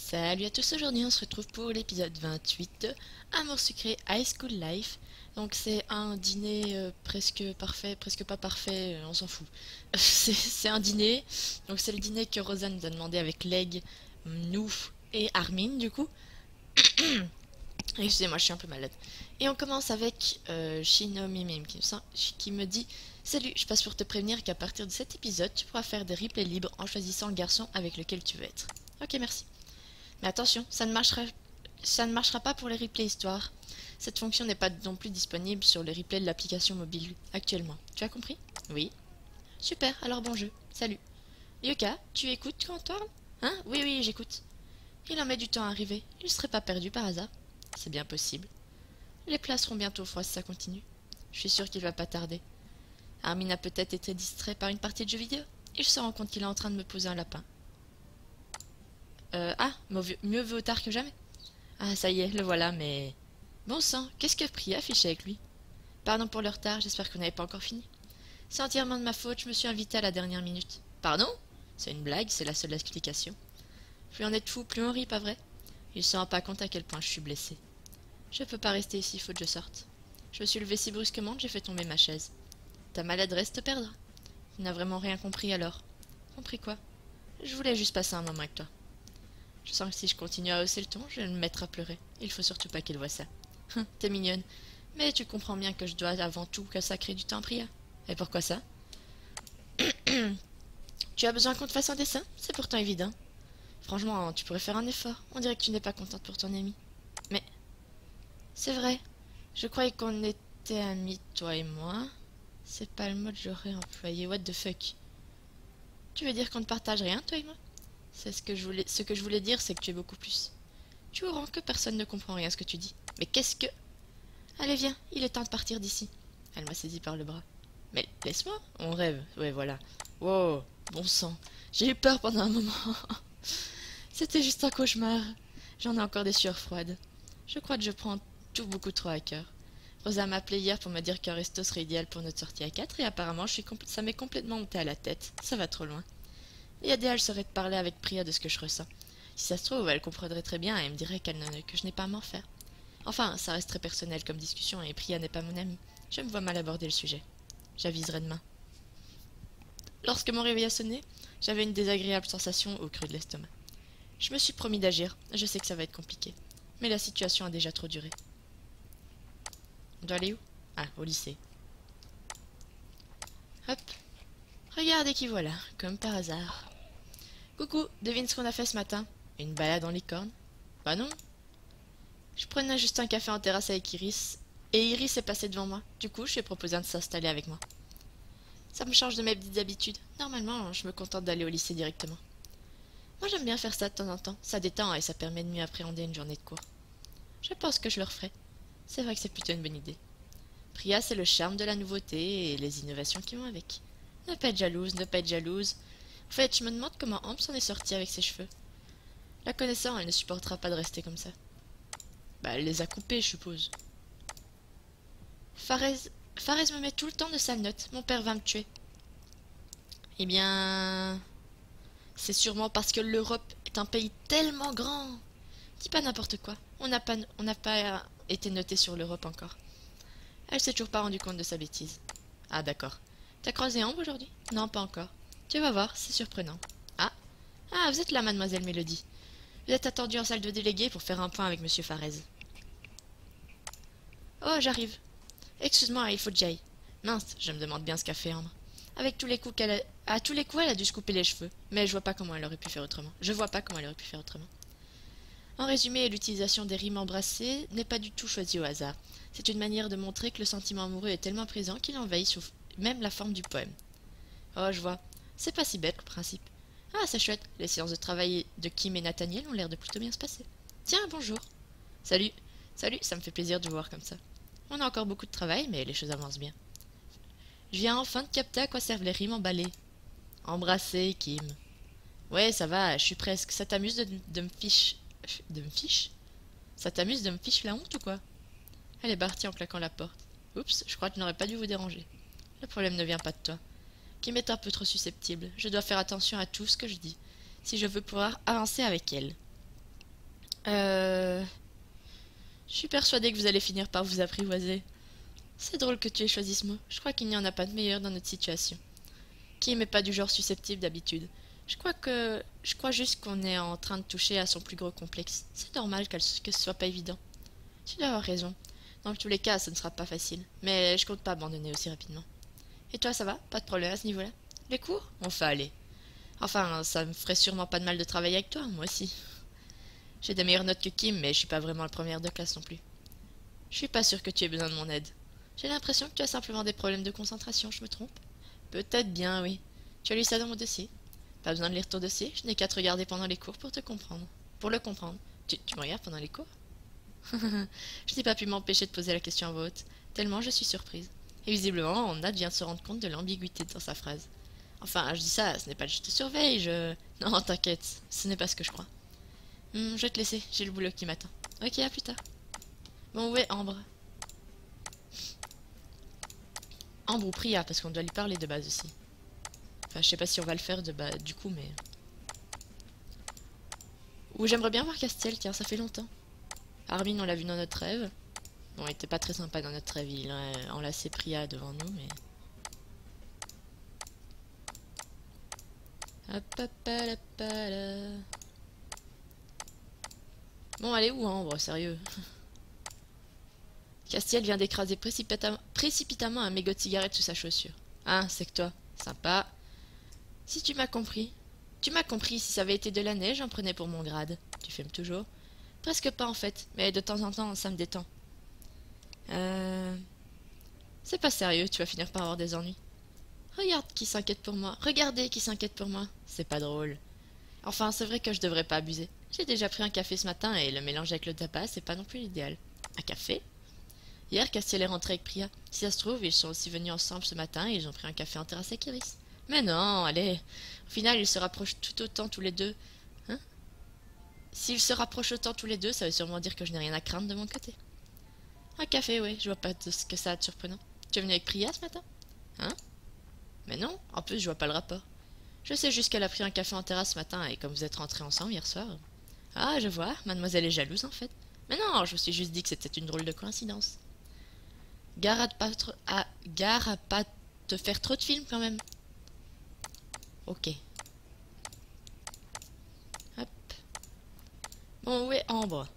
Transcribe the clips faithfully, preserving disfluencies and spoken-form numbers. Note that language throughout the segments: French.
Salut à tous, aujourd'hui on se retrouve pour l'épisode vingt-huit de Amour sucré High School Life. Donc c'est un dîner euh, presque parfait, presque pas parfait, euh, on s'en fout. C'est c'est un dîner, donc c'est le dîner que Rosa nous a demandé avec Leg, nous et Armin du coup. Excusez-moi, je suis un peu malade. Et on commence avec euh, Shino Mimim qui, qui me dit: Salut, je passe pour te prévenir qu'à partir de cet épisode, tu pourras faire des replays libres en choisissant le garçon avec lequel tu veux être. Ok, merci. Mais attention, ça ne marchera, ça ne marchera pas pour les replays histoire. Cette fonction n'est pas non plus disponible sur les replays de l'application mobile actuellement. Tu as compris? Oui. Super, alors bon jeu. Salut. Yoka, tu écoutes quand on parle? Hein? Oui, oui, j'écoute. Il en met du temps à arriver. Il ne serait pas perdu par hasard. C'est bien possible. Les plats seront bientôt froids si ça continue. Je suis sûre qu'il va pas tarder. Armin a peut-être été distrait par une partie de jeux vidéo. Il se rend compte qu'il est en train de me poser un lapin. Euh, ah, mauvais- mieux vaut tard que jamais. Ah, ça y est, le voilà, mais... Bon sang, qu'est-ce que Priya affichait avec lui? Pardon pour le retard, j'espère que vous n'avez pas encore fini. C'est entièrement de ma faute, je me suis invitée à la dernière minute. Pardon? C'est une blague, c'est la seule explication. Plus on est de fous, plus on rit, pas vrai? Il se rend pas compte à quel point je suis blessée. Je peux pas rester ici, faut que je sorte. Je me suis levée si brusquement que j'ai fait tomber ma chaise. Ta maladresse te perdra. Tu n'as vraiment rien compris alors. Compris quoi? Je voulais juste passer un moment avec toi. Je sens que si je continue à hausser le ton, je vais me mettre à pleurer. Il faut surtout pas qu'il voie ça. Hum, T'es mignonne. Mais tu comprends bien que je dois avant tout consacrer du temps à Priya. Et pourquoi ça? Tu as besoin qu'on te fasse un dessin? C'est pourtant évident. Franchement, tu pourrais faire un effort. On dirait que tu n'es pas contente pour ton ami. Mais... C'est vrai. Je croyais qu'on était amis, toi et moi. C'est pas le mot que j'aurais employé. What the fuck? Tu veux dire qu'on ne partage rien, toi et moi? C'est ce que je voulais, ce que je voulais dire, c'est que tu es beaucoup plus. Tu es au rang que personne ne comprend rien à ce que tu dis. Mais qu'est-ce que... Allez, viens, il est temps de partir d'ici. Elle m'a saisi par le bras. Mais laisse-moi, on rêve. Ouais, voilà. Wow, bon sang. J'ai eu peur pendant un moment. C'était juste un cauchemar. J'en ai encore des sueurs froides. Je crois que je prends tout beaucoup trop à cœur. Rosa m'a appelé hier pour me dire qu'un resto serait idéal pour notre sortie à quatre et apparemment je suis compl- ça m'est complètement monté à la tête. Ça va trop loin. L'idéal serait de parler avec Priya de ce que je ressens. Si ça se trouve, elle comprendrait très bien et me dirait qu'elle ne- que je n'ai pas à m'en faire. Enfin, ça reste très personnel comme discussion et Priya n'est pas mon amie. Je me vois mal aborder le sujet. J'aviserai demain. Lorsque mon réveil a sonné, j'avais une désagréable sensation au creux de l'estomac. Je me suis promis d'agir. Je sais que ça va être compliqué. Mais la situation a déjà trop duré. On doit aller où? Ah, au lycée. Hop. Regardez qui voilà, comme par hasard. Coucou, devine ce qu'on a fait ce matin? Une balade en licorne? Bah non. Je prenais juste un café en terrasse avec Iris, et Iris est passée devant moi. Du coup, je lui ai proposé de s'installer avec moi. Ça me change de mes petites habitudes. Normalement, je me contente d'aller au lycée directement. Moi, j'aime bien faire ça de temps en temps. Ça détend et ça permet de mieux appréhender une journée de cours. Je pense que je le referai. C'est vrai que c'est plutôt une bonne idée. Priya, c'est le charme de la nouveauté et les innovations qui vont avec. Ne pas être jalouse, ne pas être jalouse. En fait, je me demande comment Amp s'en est sortie avec ses cheveux. La connaissant, elle ne supportera pas de rester comme ça. Bah, elle les a coupés, je suppose. Farez... Farez me met tout le temps de sales notes. Mon père va me tuer. Eh bien... C'est sûrement parce que l'Europe est un pays tellement grand. Dis pas n'importe quoi. On n'a pas, on n'a pas été noté sur l'Europe encore. Elle s'est toujours pas rendue compte de sa bêtise. Ah, d'accord. T'as croisé Ambre aujourd'hui? Non, pas encore. Tu vas voir, c'est surprenant. Ah. Ah, vous êtes là, mademoiselle Mélodie. Vous êtes attendue en salle de délégués pour faire un point avec monsieur Farez. Oh, j'arrive. Excuse-moi, il faut que j'aille. Mince, je me demande bien ce qu'a fait Ambre. Avec tous les coups qu'elle a... À tous les coups, elle a dû se couper les cheveux. Mais je vois pas comment elle aurait pu faire autrement. Je vois pas comment elle aurait pu faire autrement. En résumé, l'utilisation des rimes embrassées n'est pas du tout choisie au hasard. C'est une manière de montrer que le sentiment amoureux est tellement présent qu'il envahit sous même la forme du poème. Oh, je vois. C'est pas si bête le principe. Ah, c'est chouette. Les séances de travail de Kim et Nathaniel ont l'air de plutôt bien se passer. Tiens, bonjour. Salut. Salut, ça me fait plaisir de vous voir comme ça. On a encore beaucoup de travail, mais les choses avancent bien. Je viens enfin de capter à quoi servent les rimes emballées. Embrasser, Kim. Ouais, ça va, je suis presque. Ça t'amuse de, de me fiche... De me fiche Ça t'amuse de me fiche la honte ou quoi? Elle est partie en claquant la porte. Oups, je crois que je n'aurais pas dû vous déranger. Le problème ne vient pas de toi. Kim est un peu trop susceptible. Je dois faire attention à tout ce que je dis, si je veux pouvoir avancer avec elle. Euh... Je suis persuadée que vous allez finir par vous apprivoiser. C'est drôle que tu aies choisi ce mot. Je crois qu'il n'y en a pas de meilleur dans notre situation. Kim n'est pas du genre susceptible d'habitude. Je crois que... Je crois juste qu'on est en train de toucher à son plus gros complexe. C'est normal qu'elle- que ce soit pas évident. Tu dois avoir raison. Dans tous les cas, ce ne sera pas facile. Mais je compte pas abandonner aussi rapidement. Et toi, ça va? Pas de problème à ce niveau-là? Les cours? Enfin, allez. Enfin, ça me ferait sûrement pas de mal de travailler avec toi, moi aussi. J'ai des meilleures notes que Kim, mais je suis pas vraiment la première de classe non plus. Je suis pas sûre que tu aies besoin de mon aide. J'ai l'impression que tu as simplement des problèmes de concentration, je me trompe? Peut-être bien, oui. Tu as lu ça dans mon dossier? Pas besoin de lire ton dossier, je n'ai qu'à te regarder pendant les cours pour te comprendre. Pour le comprendre. Tu, tu me regardes pendant les cours? Je n'ai pas pu m'empêcher de poser la question à voix haute, tellement je suis surprise. Et visiblement, Nat vient de se rendre compte de l'ambiguïté dans sa phrase. Enfin, je dis ça, ce n'est pas que je te surveille, je... Non, t'inquiète, ce n'est pas ce que je crois. Hum, je vais te laisser, j'ai le boulot qui m'attend. Ok, à plus tard. Bon, où est Ambre? Ambre ou Priya, parce qu'on doit lui parler de base aussi. Enfin, je sais pas si on va le faire de base du coup, mais... Ou j'aimerais bien voir Castiel, tiens, ça fait longtemps. Armin, on l'a vu dans notre rêve. Bon, il était pas très sympa dans notre rêve, il a enlacé Priya devant nous, mais... Hop, hop, hop, hop. Bon, allez où Ambre, sérieux? Castiel vient d'écraser précipita précipitamment un mégot de cigarette sous sa chaussure. Ah, c'est que toi. Sympa. Si tu m'as compris. Tu m'as compris, si ça avait été de la neige, j'en prenais pour mon grade. Tu fumes toujours? Presque pas en fait, mais de temps en temps, ça me détend. Euh... C'est pas sérieux, tu vas finir par avoir des ennuis. Regarde qui s'inquiète pour moi. Regardez qui s'inquiète pour moi. C'est pas drôle. Enfin, c'est vrai que je devrais pas abuser. J'ai déjà pris un café ce matin et le mélange avec le tabac, c'est pas non plus l'idéal. Un café? Hier, Castiel est rentré avec Priya. Si ça se trouve, ils sont aussi venus ensemble ce matin et ils ont pris un café en terrasse avec Iris. Mais non, allez. Au final, ils se rapprochent tout autant tous les deux. Hein? S'ils se rapprochent autant tous les deux, ça veut sûrement dire que je n'ai rien à craindre de mon côté. Un café, oui, je vois pas de ce que ça a de surprenant. Tu es venu avec Priya ce matin? Hein? Mais non, en plus, je vois pas le rapport. Je sais juste qu'elle a pris un café en terrasse ce matin et comme vous êtes rentrés ensemble hier soir... Ah, je vois, mademoiselle est jalouse en fait. Mais non, je me suis juste dit que c'était une drôle de coïncidence. Gare à, pas trop... à... Gare à pas te faire trop de films quand même. Ok. Hop. Bon, où est Ambre?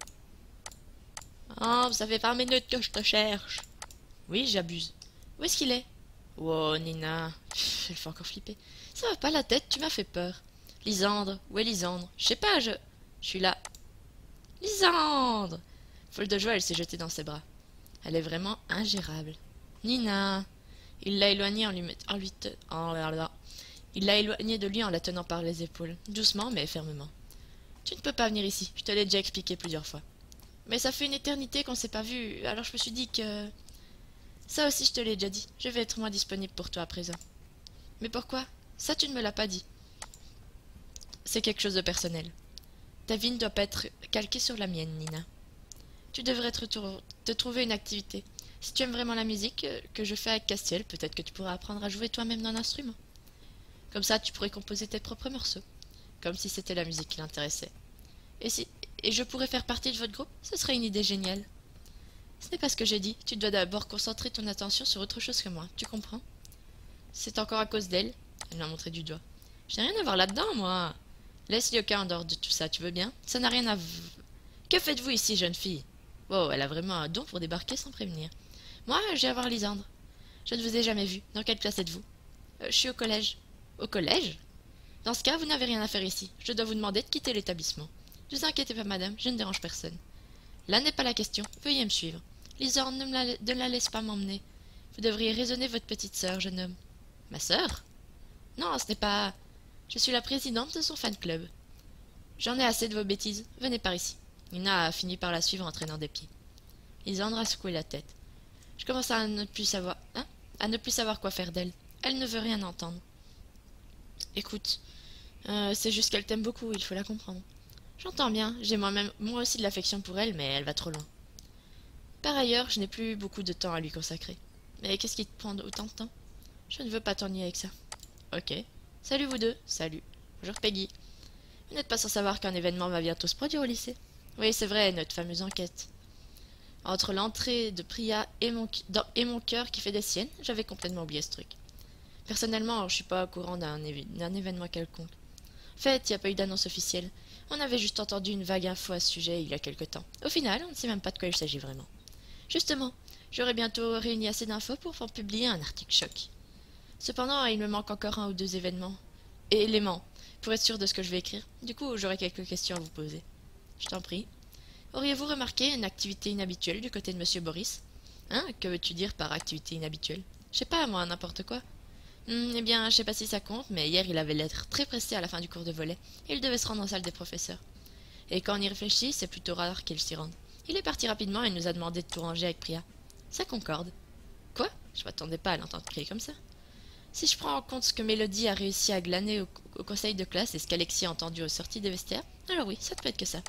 Ambre, ça fait vingt minutes que je te cherche. Oui, j'abuse. Où est-ce qu'il est? Wow, Nina. Pff, elle fait encore flipper. Ça va pas la tête, tu m'as fait peur. Lisandre, où est Lisandre? Je sais pas, je... Je suis là. Lisandre! Folle de joie, elle s'est jetée dans ses bras. Elle est vraiment ingérable. Nina! Il l'a éloignée en lui met... en lui te... en... Il l'a éloignée de lui en la tenant par les épaules, doucement mais fermement. Tu ne peux pas venir ici, je te l'ai déjà expliqué plusieurs fois. Mais ça fait une éternité qu'on s'est pas vu, alors je me suis dit que... Ça aussi je te l'ai déjà dit, je vais être moins disponible pour toi à présent. Mais pourquoi? Ça tu ne me l'as pas dit. C'est quelque chose de personnel. Ta vie ne doit pas être calquée sur la mienne, Nina. Tu devrais te, te trouver une activité. Si tu aimes vraiment la musique que je fais avec Castiel, peut-être que tu pourras apprendre à jouer toi-même d'un instrument. Comme ça, tu pourrais composer tes propres morceaux, comme si c'était la musique qui l'intéressait. Et si et je pourrais faire partie de votre groupe, ce serait une idée géniale. Ce n'est pas ce que j'ai dit. Tu dois d'abord concentrer ton attention sur autre chose que moi. Tu comprends? C'est encore à cause d'elle. Elle m'a montré du doigt. Je n'ai rien à voir là-dedans, moi. Laisse Yoka en dehors de tout ça, tu veux bien? Ça n'a rien à... Que faites-vous ici, jeune fille? Oh, elle a vraiment un don pour débarquer sans prévenir. Moi, je viens voir Lisandre. Je ne vous ai jamais vu. Dans quelle classe êtes-vous? euh, Je suis au collège. Au collège? Dans ce cas, vous n'avez rien à faire ici. Je dois vous demander de quitter l'établissement. Ne vous inquiétez pas, madame, je ne dérange personne. Là n'est pas la question. Veuillez me suivre. Lisandre, ne, me la... ne la laisse pas m'emmener. Vous devriez raisonner votre petite sœur, jeune homme. Ma sœur? Non, ce n'est pas... Je suis la présidente de son fan club. J'en ai assez de vos bêtises. Venez par ici. Nina a fini par la suivre en traînant des pieds. Lisandre a secoué la tête. Je commence à ne plus savoir... Hein? À ne plus savoir quoi faire d'elle. Elle ne veut rien entendre. Écoute, euh, c'est juste qu'elle t'aime beaucoup, il faut la comprendre. J'entends bien, j'ai moi-même moi aussi de l'affection pour elle, mais elle va trop loin. Par ailleurs, je n'ai plus beaucoup de temps à lui consacrer. Mais qu'est-ce qui te prend autant de temps? Je ne veux pas t'ennuyer avec ça. Ok. Salut vous deux. Salut. Bonjour Peggy. Vous n'êtes pas sans savoir qu'un événement va bientôt se produire au lycée. Oui, c'est vrai, notre fameuse enquête. Entre l'entrée de Priya et mon, dans, et mon cœur qui fait des siennes, j'avais complètement oublié ce truc. Personnellement, je suis pas au courant d'un évi événement quelconque. En fait, il n'y a pas eu d'annonce officielle. On avait juste entendu une vague info à ce sujet il y a quelque temps. Au final, on ne sait même pas de quoi il s'agit vraiment. Justement, j'aurai bientôt réuni assez d'infos pour en publier un article choc. Cependant, il me manque encore un ou deux événements. Et éléments, pour être sûr de ce que je vais écrire. Du coup, j'aurai quelques questions à vous poser. Je t'en prie. Auriez-vous remarqué une activité inhabituelle du côté de Monsieur Boris? Hein? Que veux-tu dire par activité inhabituelle? Je sais pas, moi, n'importe quoi. Hmm, eh bien, je sais pas si ça compte, mais hier, il avait l'air très pressé à la fin du cours de volley, et il devait se rendre en salle des professeurs. Et quand on y réfléchit, c'est plutôt rare qu'il s'y rende. Il est parti rapidement et nous a demandé de tout ranger avec Priya. Ça concorde. Quoi? Je m'attendais pas à l'entendre crier comme ça. Si je prends en compte ce que Mélodie a réussi à glaner au, au conseil de classe et ce qu'Alexis a entendu aux sorties des vestiaires, alors oui, ça ne peut être que ça.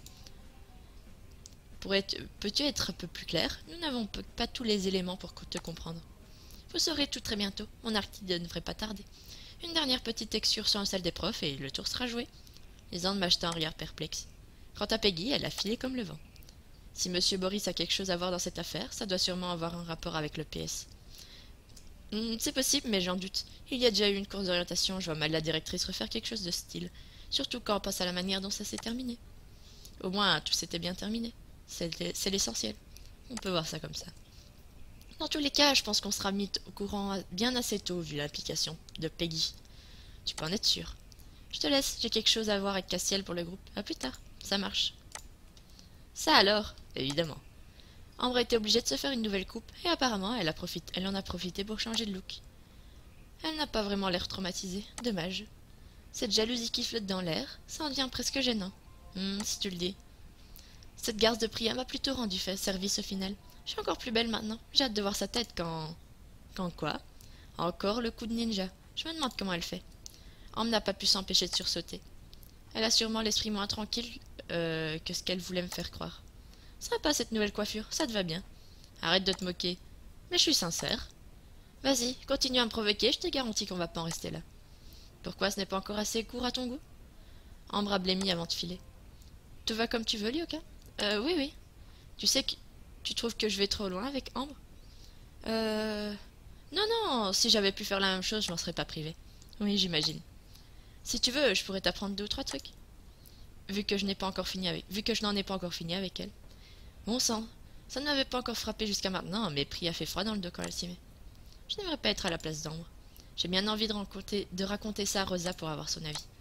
Pour être, peux-tu être un peu plus clair? Nous n'avons pas tous les éléments pour te comprendre. Vous saurez tout très bientôt, mon article ne devrait pas tarder. Une dernière petite excursion en salle des profs et le tour sera joué. Les Andes m'achetaient un regard perplexe. Quant à Peggy, elle a filé comme le vent. Si Monsieur Boris a quelque chose à voir dans cette affaire, ça doit sûrement avoir un rapport avec le P S. Hmm, c'est possible, mais j'en doute. Il y a déjà eu une course d'orientation, je vois mal la directrice refaire quelque chose de style. Surtout quand on pense à la manière dont ça s'est terminé. Au moins, tout s'était bien terminé. C'est l'essentiel. On peut voir ça comme ça. Dans tous les cas, je pense qu'on sera mis au courant bien assez tôt vu l'implication de Peggy. Tu peux en être sûr. Je te laisse, j'ai quelque chose à voir avec Castiel pour le groupe. À plus tard, ça marche. Ça alors, évidemment. Ambre a été obligée de se faire une nouvelle coupe et apparemment elle, a profité, elle en a profité pour changer de look. Elle n'a pas vraiment l'air traumatisée, dommage. Cette jalousie qui flotte dans l'air, ça en devient presque gênant. Hmm, si tu le dis. Cette garce de Priya m'a plutôt rendu fait service au final. Je suis encore plus belle maintenant. J'ai hâte de voir sa tête quand... Quand quoi? Encore le coup de ninja. Je me demande comment elle fait. Ambre n'a pas pu s'empêcher de sursauter. Elle a sûrement l'esprit moins tranquille euh, que ce qu'elle voulait me faire croire. Sympa cette nouvelle coiffure, ça te va bien. Arrête de te moquer. Mais je suis sincère. Vas-y, continue à me provoquer, je te garantis qu'on va pas en rester là. Pourquoi ce n'est pas encore assez court à ton goût? Ambre a blêmi avant de filer. Tout va comme tu veux, Lyoka? Euh, oui, oui. Tu sais que... Tu trouves que je vais trop loin avec Ambre? Euh... Non, non, si j'avais pu faire la même chose, je m'en serais pas privée. Oui, j'imagine. Si tu veux, je pourrais t'apprendre deux ou trois trucs. Vu que je n'ai pas encore fini avec... Vu que je n'en ai pas encore fini avec elle. Bon sang, ça ne m'avait pas encore frappé jusqu'à maintenant, mais Priya fait froid dans le dos quand elle s'y met. Je n'aimerais pas être à la place d'Ambre. J'ai bien envie de, raconter, de raconter ça à Rosa pour avoir son avis.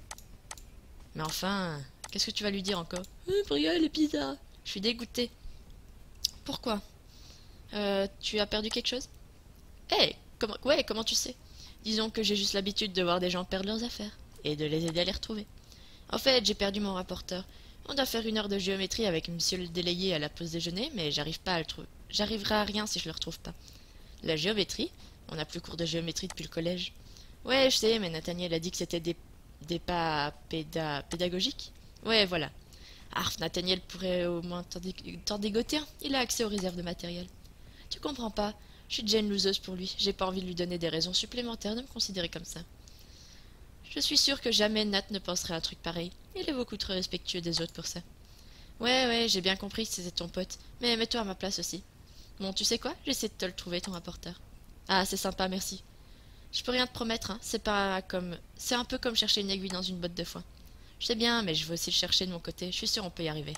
Mais enfin, qu'est-ce que tu vas lui dire encore? euh, Priya, elle est bizarre. Je suis dégoûtée. Pourquoi? Euh, tu as perdu quelque chose? Eh, hey, comment... Ouais, comment tu sais? Disons que j'ai juste l'habitude de voir des gens perdre leurs affaires, et de les aider à les retrouver. En fait, j'ai perdu mon rapporteur. On doit faire une heure de géométrie avec monsieur le délayé à la pause déjeuner, mais j'arrive pas à le trouver. J'arriverai à rien si je le retrouve pas. La géométrie? On n'a plus cours de géométrie depuis le collège. Ouais, je sais, mais Nathaniel a dit que c'était des... des pas péda... pédagogiques. Ouais, voilà. Arf, Nathaniel pourrait au moins t'en dégoter un. Il a accès aux réserves de matériel. Tu comprends pas? Je suis déjà une loseuse pour lui. J'ai pas envie de lui donner des raisons supplémentaires de me considérer comme ça. Je suis sûre que jamais Nat ne penserait à un truc pareil. Il est beaucoup trop respectueux des autres pour ça. Ouais, ouais, j'ai bien compris que c'était ton pote. Mais mets-toi à ma place aussi. Bon, tu sais quoi? J'essaie de te le trouver, ton rapporteur. Ah, c'est sympa, merci. Je peux rien te promettre, hein. C'est pas comme... C'est un peu comme chercher une aiguille dans une botte de foin. Je sais bien, mais je veux aussi le chercher de mon côté. Je suis sûre on peut y arriver.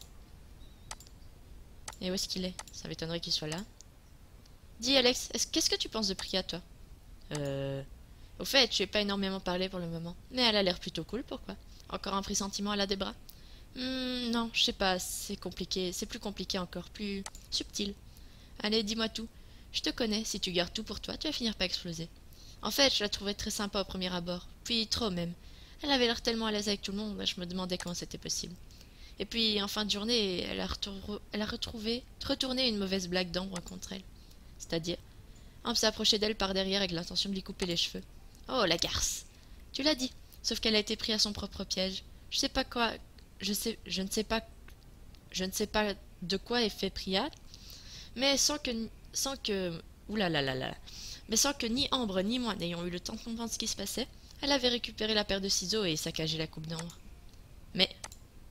Et où est-ce qu'il est? Ça m'étonnerait qu'il soit là. Dis, Alex, qu'est-ce que tu penses de Priya, toi? Euh... Au fait, je lui ai pas énormément parlé pour le moment. Mais elle a l'air plutôt cool, pourquoi? Encore un pressentiment à la des bras? Hmm, non, je sais pas, c'est compliqué. C'est plus compliqué encore, plus subtil. Allez, dis-moi tout. Je te connais, si tu gardes tout pour toi, tu vas finir par exploser. En fait, je la trouvais très sympa au premier abord. Puis trop même. Elle avait l'air tellement à l'aise avec tout le monde, je me demandais comment c'était possible. Et puis, en fin de journée, elle a, elle a retrouvé, retourné une mauvaise blague d'Ambre contre elle. C'est-à-dire, Ambre s'est approchée d'elle par derrière avec l'intention de lui couper les cheveux. Oh, la garce! Tu l'as dit, sauf qu'elle a été prise à son propre piège. Je sais pas quoi... Je sais... Je ne sais pas... Je ne sais pas de quoi est fait Priya, mais sans que... Sans que... Oulah là là là là... Mais sans que ni Ambre ni moi n'ayons eu le temps de comprendre ce qui se passait, elle avait récupéré la paire de ciseaux et saccagé la coupe d'Ambre. Mais...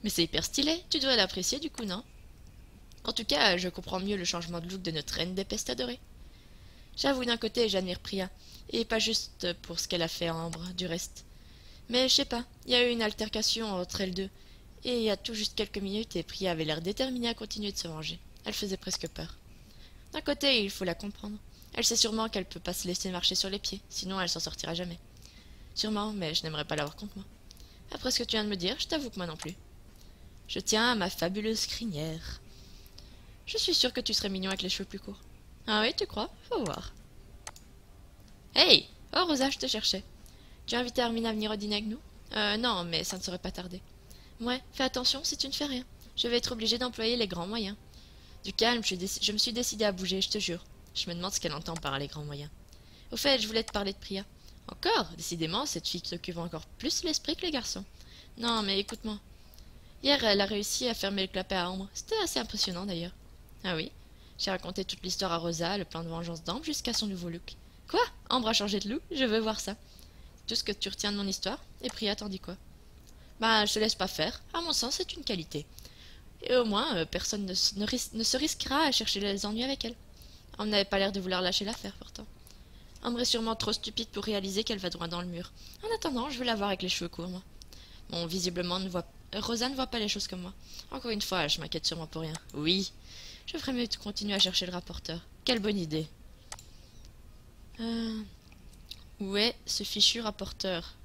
Mais c'est hyper stylé, tu devrais l'apprécier du coup, non? En tout cas, je comprends mieux le changement de look de notre reine des pestes adorées. J'avoue, d'un côté, j'admire Priya, et pas juste pour ce qu'elle a fait à Ambre, du reste. Mais je sais pas, il y a eu une altercation entre elles deux, et il y a tout juste quelques minutes, et Priya avait l'air déterminée à continuer de se venger. Elle faisait presque peur. D'un côté, il faut la comprendre. Elle sait sûrement qu'elle peut pas se laisser marcher sur les pieds, sinon elle s'en sortira jamais. Sûrement, mais je n'aimerais pas l'avoir contre moi. Après ce que tu viens de me dire, je t'avoue que moi non plus. Je tiens à ma fabuleuse crinière. Je suis sûre que tu serais mignon avec les cheveux plus courts. Ah oui, tu crois? Faut voir. Hey! Oh, Rosa, je te cherchais. Tu as invité Armin à venir au dîner avec nous? Euh, non, mais ça ne saurait pas tarder. Ouais, fais attention si tu ne fais rien. Je vais être obligée d'employer les grands moyens. Du calme, je, je me suis décidée à bouger, je te jure. Je me demande ce qu'elle entend par les grands moyens. Au fait, je voulais te parler de Priya. Encore? Décidément, cette fille qui s'occupe encore plus l'esprit que les garçons. Non, mais écoute-moi. Hier, elle a réussi à fermer le clapet à Ambre. C'était assez impressionnant, d'ailleurs. Ah oui? J'ai raconté toute l'histoire à Rosa, le plan de vengeance d'Ambre, jusqu'à son nouveau look. Quoi? Ambre a changé de look? Je veux voir ça. Tout ce que tu retiens de mon histoire? Et Priya t'en dit quoi? Bah, je te laisse pas faire. À mon sens, c'est une qualité. Et au moins, euh, personne ne, ne, ris ne se risquera à chercher les ennuis avec elle. Ambre n'avait pas l'air de vouloir lâcher l'affaire, pourtant. Ambre est sûrement trop stupide pour réaliser qu'elle va droit dans le mur. En attendant, je vais la voir avec les cheveux courts, moi. Bon, visiblement, ne voit... Rosa ne voit pas les choses comme moi. Encore une fois, je m'inquiète sûrement pour rien. Oui, je ferais mieux de continuer à chercher le rapporteur. Quelle bonne idée. Euh... Où est ce fichu rapporteur?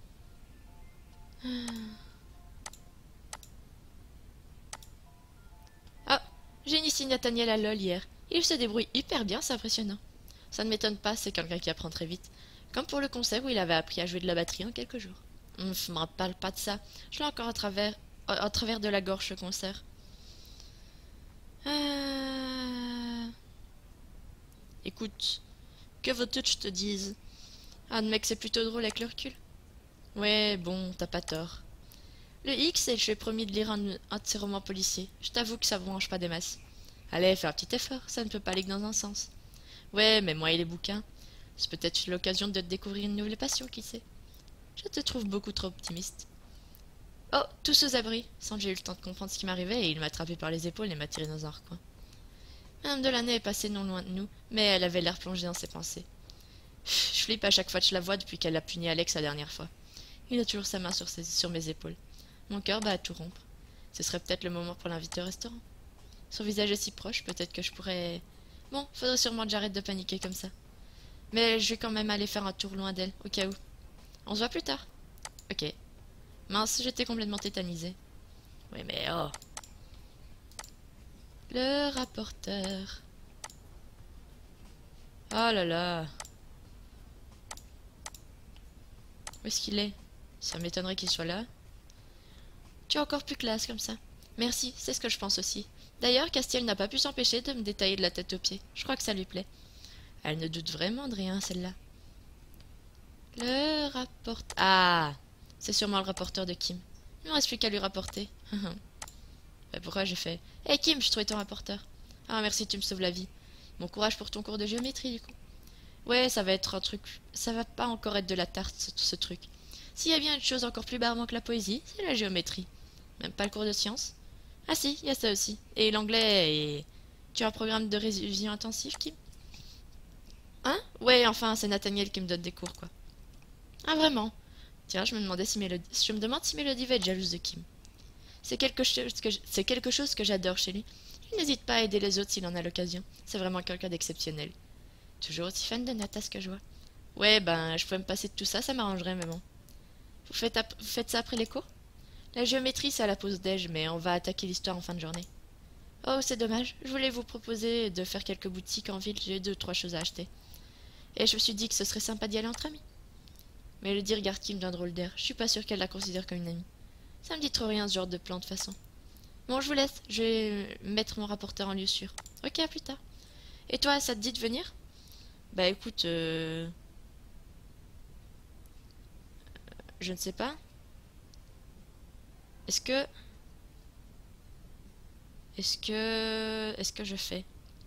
Ah, j'ai initié Nathaniel à LOL hier. Il se débrouille hyper bien, c'est impressionnant. Ça ne m'étonne pas, c'est quelqu'un qui apprend très vite. Comme pour le concert où il avait appris à jouer de la batterie en quelques jours. Hum, m'en parle pas de ça. Je l'ai encore à travers, à, à travers de la gorge ce concert. Euh... Écoute, que veux-tu que je te dise? Ah, mec, c'est plutôt drôle avec le recul. Ouais, bon, t'as pas tort. Le X, et je lui ai promis de lire un, un de ses romans policiers. Je t'avoue que ça ne branche pas des masses. Allez, fais un petit effort, ça ne peut pas aller que dans un sens. Ouais, mais moi et les bouquins, c'est peut-être l'occasion de te découvrir une nouvelle passion, qui sait. Je te trouve beaucoup trop optimiste. Oh, tous aux abris, sans que j'ai eu le temps de comprendre ce qui m'arrivait, et il m'a attrapé par les épaules et m'a tiré dans un recoin. Madame Delaney est passée non loin de nous, mais elle avait l'air plongée dans ses pensées. Je flippe à chaque fois que je la vois depuis qu'elle a puni Alex la dernière fois. Il a toujours sa main sur, ses, sur mes épaules. Mon cœur bat à tout rompre. Ce serait peut-être le moment pour l'inviter au restaurant. Son visage est si proche, peut-être que je pourrais... Bon, faudrait sûrement que j'arrête de paniquer comme ça. Mais je vais quand même aller faire un tour loin d'elle, au cas où. On se voit plus tard. Ok. Mince, j'étais complètement tétanisée. Oui, mais oh. Le rapporteur. Oh là là. Où est-ce qu'il est? Ça m'étonnerait qu'il soit là. Tu es encore plus classe comme ça. Merci, c'est ce que je pense aussi. D'ailleurs, Castiel n'a pas pu s'empêcher de me détailler de la tête aux pieds. Je crois que ça lui plaît. Elle ne doute vraiment de rien, celle-là. Le rapporteur... Ah, c'est sûrement le rapporteur de Kim. Il ne reste plus qu'à lui rapporter. Bah, pourquoi j'ai fait... Hé hey Kim, je trouvais ton rapporteur. Ah, merci, tu me sauves la vie. Bon courage pour ton cours de géométrie, du coup. Ouais, ça va être un truc... Ça va pas encore être de la tarte, ce, ce truc. S'il y a bien une chose encore plus barbant que la poésie, c'est la géométrie. Même pas le cours de sciences. Ah si, il y a ça aussi. Et l'anglais et... Tu as un programme de révision intensive, Kim? Hein? Ouais, enfin, c'est Nathaniel qui me donne des cours, quoi. Ah, vraiment? Tiens, je me demandais si Mélodie... Je me demande si Mélodie va être jalouse de Kim. C'est quelque chose que je... c'est quelque chose que j'adore chez lui. Il n'hésite pas à aider les autres s'il en a l'occasion. C'est vraiment quelqu'un d'exceptionnel. Toujours aussi fan de Nata, ce que je vois. Ouais, ben, je pourrais me passer de tout ça, ça m'arrangerait, mais bon. Vous faites, vous faites ça après les cours? La géométrie, c'est à la pause déj, mais on va attaquer l'histoire en fin de journée. Oh, c'est dommage. Je voulais vous proposer de faire quelques boutiques en ville. J'ai deux, trois choses à acheter. Et je me suis dit que ce serait sympa d'y aller entre amis. Mais le dit regarde Kim d'un drôle d'air. Je suis pas sûre qu'elle la considère comme une amie. Ça me dit trop rien, ce genre de plan, de façon. Bon, je vous laisse. Je vais mettre mon rapporteur en lieu sûr. Ok, à plus tard. Et toi, ça te dit de venir? Bah écoute, euh... je ne sais pas. Est-ce que... Est-ce que... Est-ce que je fais?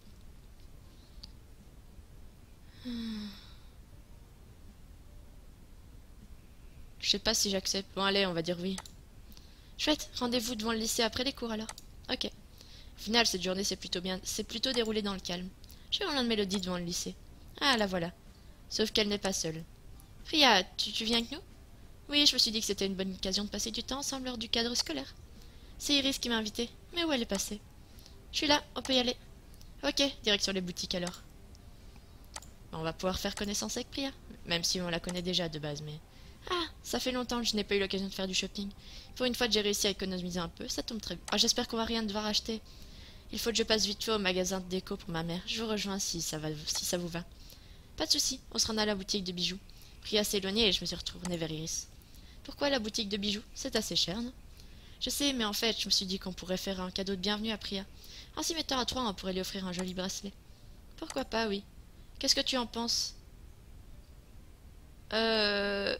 Hmm. Je sais pas si j'accepte. Bon, allez, on va dire oui. Chouette, rendez-vous devant le lycée après les cours alors. Ok. Au final, cette journée s'est plutôt bien, s'est plutôt déroulée dans le calme. J'ai rejoint Mélodie devant le lycée. Ah, la voilà. Sauf qu'elle n'est pas seule. Priya, tu, tu viens avec nous? Oui, je me suis dit que c'était une bonne occasion de passer du temps ensemble lors du cadre scolaire. C'est Iris qui m'a invitée. Mais où elle est passée? Je suis là, on peut y aller. Ok, direction les boutiques alors. On va pouvoir faire connaissance avec Priya. Même si on la connaît déjà de base, mais... Ah, ça fait longtemps que je n'ai pas eu l'occasion de faire du shopping. Pour une fois que j'ai réussi à économiser un peu, ça tombe très bien. Ah, j'espère qu'on va rien devoir acheter. Il faut que je passe vite fait au magasin de déco pour ma mère. Je vous rejoins si ça, va, si ça vous va. Pas de souci, on se rend à la boutique de bijoux. Priya s'est éloignée et je me suis retournée vers Iris. Pourquoi la boutique de bijoux? C'est assez cher, non? Je sais, mais en fait, je me suis dit qu'on pourrait faire un cadeau de bienvenue à Priya. En s'y mettant à trois, on pourrait lui offrir un joli bracelet. Pourquoi pas, oui. Qu'est-ce que tu en penses? Euh...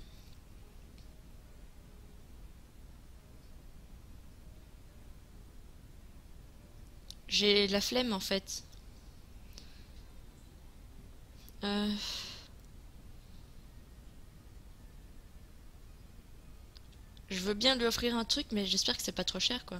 J'ai la flemme, en fait. Euh... Je veux bien lui offrir un truc, mais j'espère que c'est pas trop cher, quoi.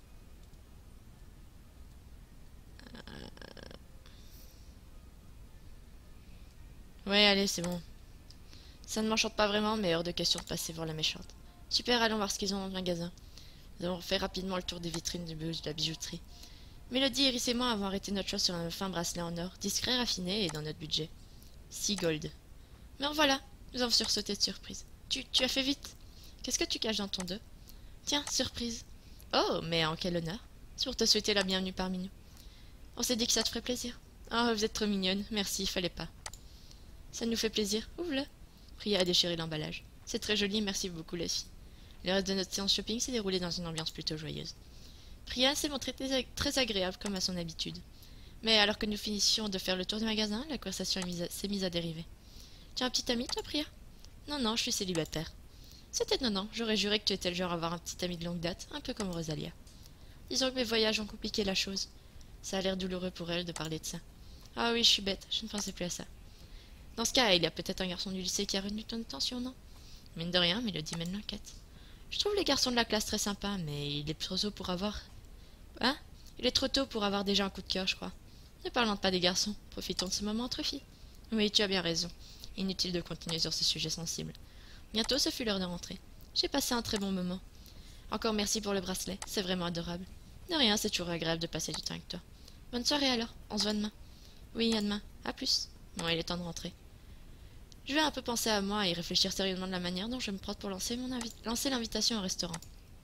Ouais, allez, c'est bon. Ça ne m'enchante pas vraiment, mais hors de question de passer voir la méchante. Super, allons voir ce qu'ils ont dans le magasin. Nous avons fait rapidement le tour des vitrines de la bijouterie. Mélodie, Iris et moi avons arrêté notre choix sur un fin bracelet en or, discret, raffiné et dans notre budget. six gold. Mais en voilà, nous avons sursauté de surprise. Tu, tu as fait vite. Qu'est-ce que tu caches dans ton dos? Tiens, surprise. Oh, mais en quel honneur. C'est pour te souhaiter la bienvenue parmi nous. On s'est dit que ça te ferait plaisir. Oh, vous êtes trop mignonne. Merci, fallait pas. Ça nous fait plaisir. Ouvre-le. Priya a déchiré l'emballage. C'est très joli, merci beaucoup les filles. Le reste de notre séance shopping s'est déroulé dans une ambiance plutôt joyeuse. Priya s'est montrée très agréable comme à son habitude. Mais alors que nous finissions de faire le tour du magasin, la conversation s'est mise à dériver. Tu as un petit ami, toi, Priya? Non, non, je suis célibataire. C'était étonnant, j'aurais juré que tu étais le genre à avoir un petit ami de longue date, un peu comme Rosalia. Disons que mes voyages ont compliqué la chose. Ça a l'air douloureux pour elle de parler de ça. Ah oui, je suis bête, je ne pensais plus à ça. Dans ce cas, il y a peut-être un garçon du lycée qui a retenu ton attention, non? Mine de rien, Mélodie mène l'enquête. Je trouve les garçons de la classe très sympas, mais il est trop tôt pour avoir... Hein? Il est trop tôt pour avoir déjà un coup de cœur, je crois. Ne parlons pas des garçons, profitons de ce moment entre filles. Oui, tu as bien raison. Inutile de continuer sur ce sujet sensible. Bientôt, ce fut l'heure de rentrer. J'ai passé un très bon moment. Encore merci pour le bracelet, c'est vraiment adorable. De rien, c'est toujours agréable de passer du temps avec toi. Bonne soirée alors, on se voit demain. Oui, à demain. À plus. Bon, il est temps de rentrer. Je vais un peu penser à moi et réfléchir sérieusement de la manière dont je me prends pour lancer, mon invi lancer l'invitation au restaurant.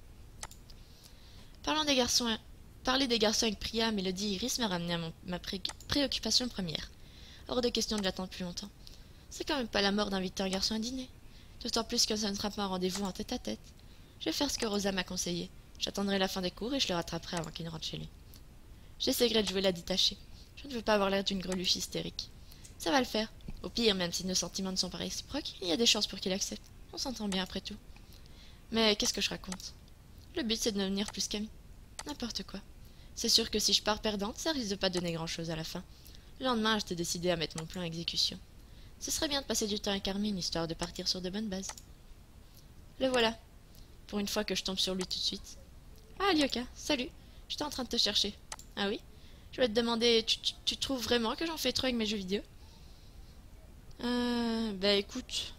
Parlant des garçons, parler des garçons avec Priya, Mélodie et Iris m'a ramené à mon, ma pré préoccupation première. Hors de question de l'attendre plus longtemps. C'est quand même pas la mort d'inviter un garçon à dîner. D'autant plus que ça ne sera pas un rendez-vous en tête à tête. Je vais faire ce que Rosa m'a conseillé. J'attendrai la fin des cours et je le rattraperai avant qu'il ne rentre chez lui. J'essaierai de jouer la détachée. Je ne veux pas avoir l'air d'une greluche hystérique. Ça va le faire. Au pire, même si nos sentiments ne sont pas réciproques, il y a des chances pour qu'il accepte. On s'entend bien après tout. Mais qu'est-ce que je raconte? Le but, c'est de devenir plus qu'amis. N'importe quoi. C'est sûr que si je pars perdante, ça risque de pas donner grand-chose à la fin. Le lendemain, j'étais décidé à mettre mon plan à exécution. Ce serait bien de passer du temps avec Carmine, histoire de partir sur de bonnes bases. Le voilà. Pour une fois que je tombe sur lui tout de suite. Ah, Lyoka, salut. J'étais en train de te chercher. Ah oui? Je vais te demander, tu, tu, tu trouves vraiment que j'en fais trop avec mes jeux vidéo? Euh, bah écoute...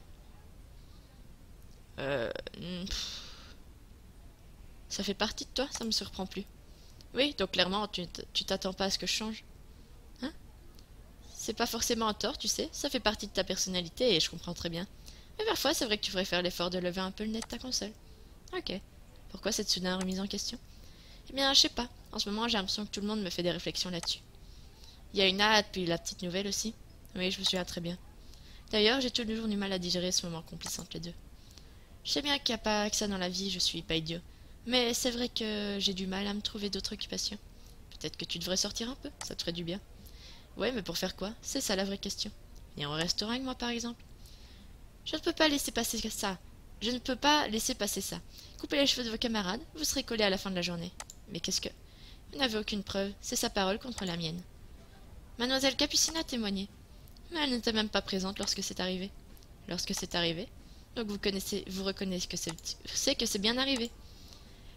Euh... pff, ça fait partie de toi, ça me surprend plus. Oui, donc clairement, tu t'attends pas à ce que je change. Hein? C'est pas forcément un tort, tu sais, ça fait partie de ta personnalité et je comprends très bien. Mais parfois, c'est vrai que tu devrais faire l'effort de lever un peu le nez de ta console. Ok. Pourquoi cette soudaine remise en question? Eh bien, je sais pas. En ce moment, j'ai l'impression que tout le monde me fait des réflexions là-dessus. Il y a une hâte, puis la petite nouvelle aussi. Oui, je me souviens très bien. D'ailleurs, j'ai toujours du mal à digérer ce moment complice entre les deux. Je sais bien qu'il n'y a pas que ça dans la vie, je suis pas idiot. Mais c'est vrai que j'ai du mal à me trouver d'autres occupations. Peut-être que tu devrais sortir un peu, ça te ferait du bien. Ouais, mais pour faire quoi? C'est ça la vraie question. Venir au restaurant avec moi, par exemple? Je ne peux pas laisser passer ça. Je ne peux pas laisser passer ça. Coupez les cheveux de vos camarades, vous serez collés à la fin de la journée. Mais qu'est-ce que... Vous n'avez aucune preuve, c'est sa parole contre la mienne. Mademoiselle Capucine a témoigné. Mais elle n'était même pas présente lorsque c'est arrivé. Lorsque c'est arrivé? Donc vous connaissez, vous reconnaissez que c'est que c'est bien arrivé.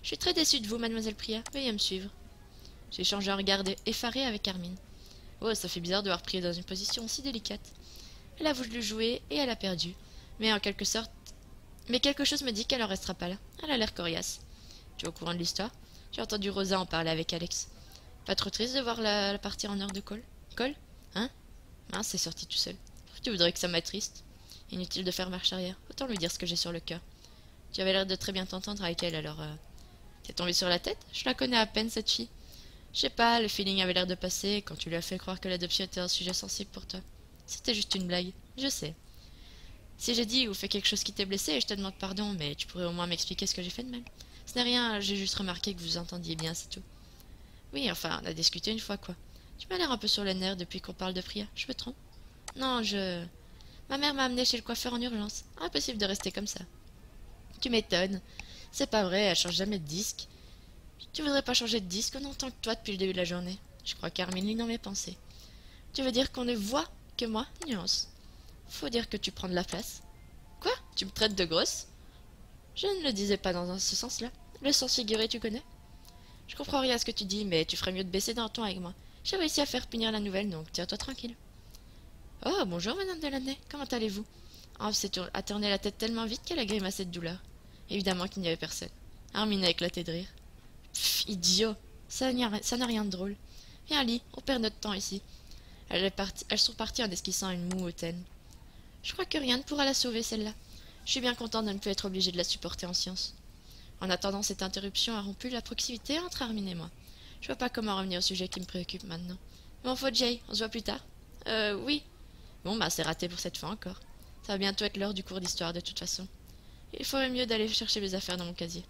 Je suis très déçue de vous, mademoiselle Priya. Veuillez me suivre. » J'ai échangé un regard effaré avec Armin. Oh, ça fait bizarre de voir Priya dans une position si délicate. Elle a voulu jouer et elle a perdu. Mais en quelque sorte... Mais quelque chose me dit qu'elle en restera pas là. Elle a l'air coriace. Tu es au courant de l'histoire? J'ai entendu Rosa en parler avec Alex. Pas trop triste de voir la, la partir en heure de colle? Colle? Hein? Mince, c'est sorti tout seul. Tu voudrais que ça m'attriste? Inutile de faire marche arrière. Autant lui dire ce que j'ai sur le cœur. Tu avais l'air de très bien t'entendre avec elle, alors... Euh... T'es tombé sur la tête? Je la connais à peine, cette fille. Je sais pas, le feeling avait l'air de passer quand tu lui as fait croire que l'adoption était un sujet sensible pour toi. C'était juste une blague, je sais. Si j'ai dit ou fait quelque chose qui t'est blessé, je te demande pardon, mais tu pourrais au moins m'expliquer ce que j'ai fait de mal. Ce n'est rien, j'ai juste remarqué que vous entendiez bien, c'est tout. Oui, enfin, on a discuté une fois, quoi. Tu m'as l'air un peu sur les nerfs depuis qu'on parle de Priya, je me trompe? Non, je... Ma mère m'a amené chez le coiffeur en urgence. Impossible de rester comme ça. Tu m'étonnes. C'est pas vrai, elle change jamais de disque. Tu voudrais pas changer de disque en tant que toi depuis le début de la journée. Je crois qu'Armin lit dans mes pensées. Tu veux dire qu'on ne voit que moi? Nuance. Faut dire que tu prends de la place. Quoi? Tu me traites de grosse? Je ne le disais pas dans ce sens-là. Le sens figuré, tu connais? Je comprends rien à ce que tu dis, mais tu ferais mieux de baisser d'un ton avec moi. J'ai réussi à faire punir la nouvelle, donc tiens-toi tranquille. Oh, bonjour, madame Delaney. Comment allez-vous? Anne s'est a tourné la tête tellement vite qu'elle a grimacé de douleur. Évidemment qu'il n'y avait personne. Armin a éclaté de rire. Pfff, idiot. Ça n'a rien de drôle. Viens, lis, on perd notre temps ici. Elle est partie, elles sont parties en esquissant une moue hautaine. Je crois que rien ne pourra la sauver, celle-là. Je suis bien contente de ne plus être obligée de la supporter en science. En attendant, cette interruption a rompu la proximité entre Armin et moi. Je vois pas comment revenir au sujet qui me préoccupe maintenant. Bon, faut Jay, on se voit plus tard? Euh, oui. Bon, bah, c'est raté pour cette fois encore. Ça va bientôt être l'heure du cours d'histoire, de toute façon. Il faudrait mieux d'aller chercher mes affaires dans mon casier.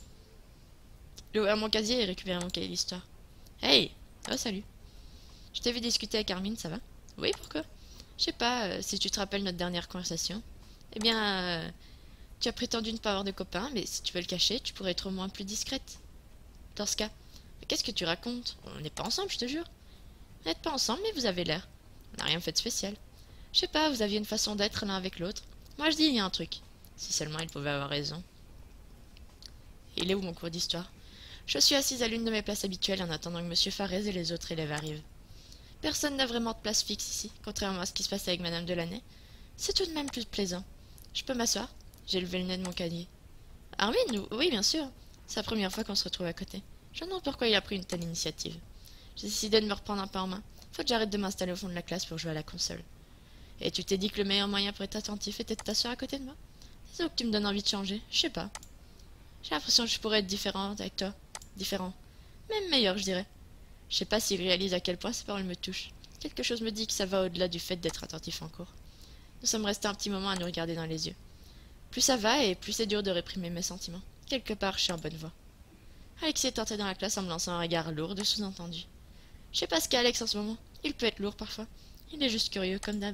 Ouvrir mon casier et récupérer mon cahier d'histoire. Hey! Oh, salut. Je t'ai vu discuter avec Armin, ça va? Oui, pourquoi? Je sais pas, euh, si tu te rappelles notre dernière conversation. Eh bien, euh, tu as prétendu ne pas avoir de copain, mais si tu veux le cacher, tu pourrais être au moins plus discrète. Dans ce cas. Mais qu'est-ce que tu racontes? On n'est pas ensemble, je te jure. Vous n'êtes pas ensemble, mais vous avez l'air. On n'a rien fait de spécial. Je sais pas, vous aviez une façon d'être l'un avec l'autre. Moi, je dis, il y a un truc. Si seulement il pouvait avoir raison. Il est où mon cours d'histoire? Je suis assise à l'une de mes places habituelles en attendant que monsieur Farès et les autres élèves arrivent. Personne n'a vraiment de place fixe ici, contrairement à ce qui se passe avec madame Delaney. C'est tout de même plus plaisant. Je peux m'asseoir? J'ai levé le nez de mon cahier. Armin? Oui, bien sûr. C'est la première fois qu'on se retrouve à côté. Je me demande pourquoi il a pris une telle initiative. J'ai décidé de me reprendre un peu en main. Faut que j'arrête de m'installer au fond de la classe pour jouer à la console. Et tu t'es dit que le meilleur moyen pour être attentif était de t'asseoir à côté de moi? C'est que tu me donnes envie de changer. Je sais pas. J'ai l'impression que je pourrais être différente avec toi. Différent. Même meilleur, je dirais. Je sais pas s'il réalise à quel point ces paroles me touchent. Quelque chose me dit que ça va au-delà du fait d'être attentif en cours. Nous sommes restés un petit moment à nous regarder dans les yeux. Plus ça va et plus c'est dur de réprimer mes sentiments. Quelque part, je suis en bonne voie. Alexis est entré dans la classe en me lançant un regard lourd de sous-entendu. Je sais pas ce qu'est Alex en ce moment. Il peut être lourd parfois. Il est juste curieux, comme d'hab.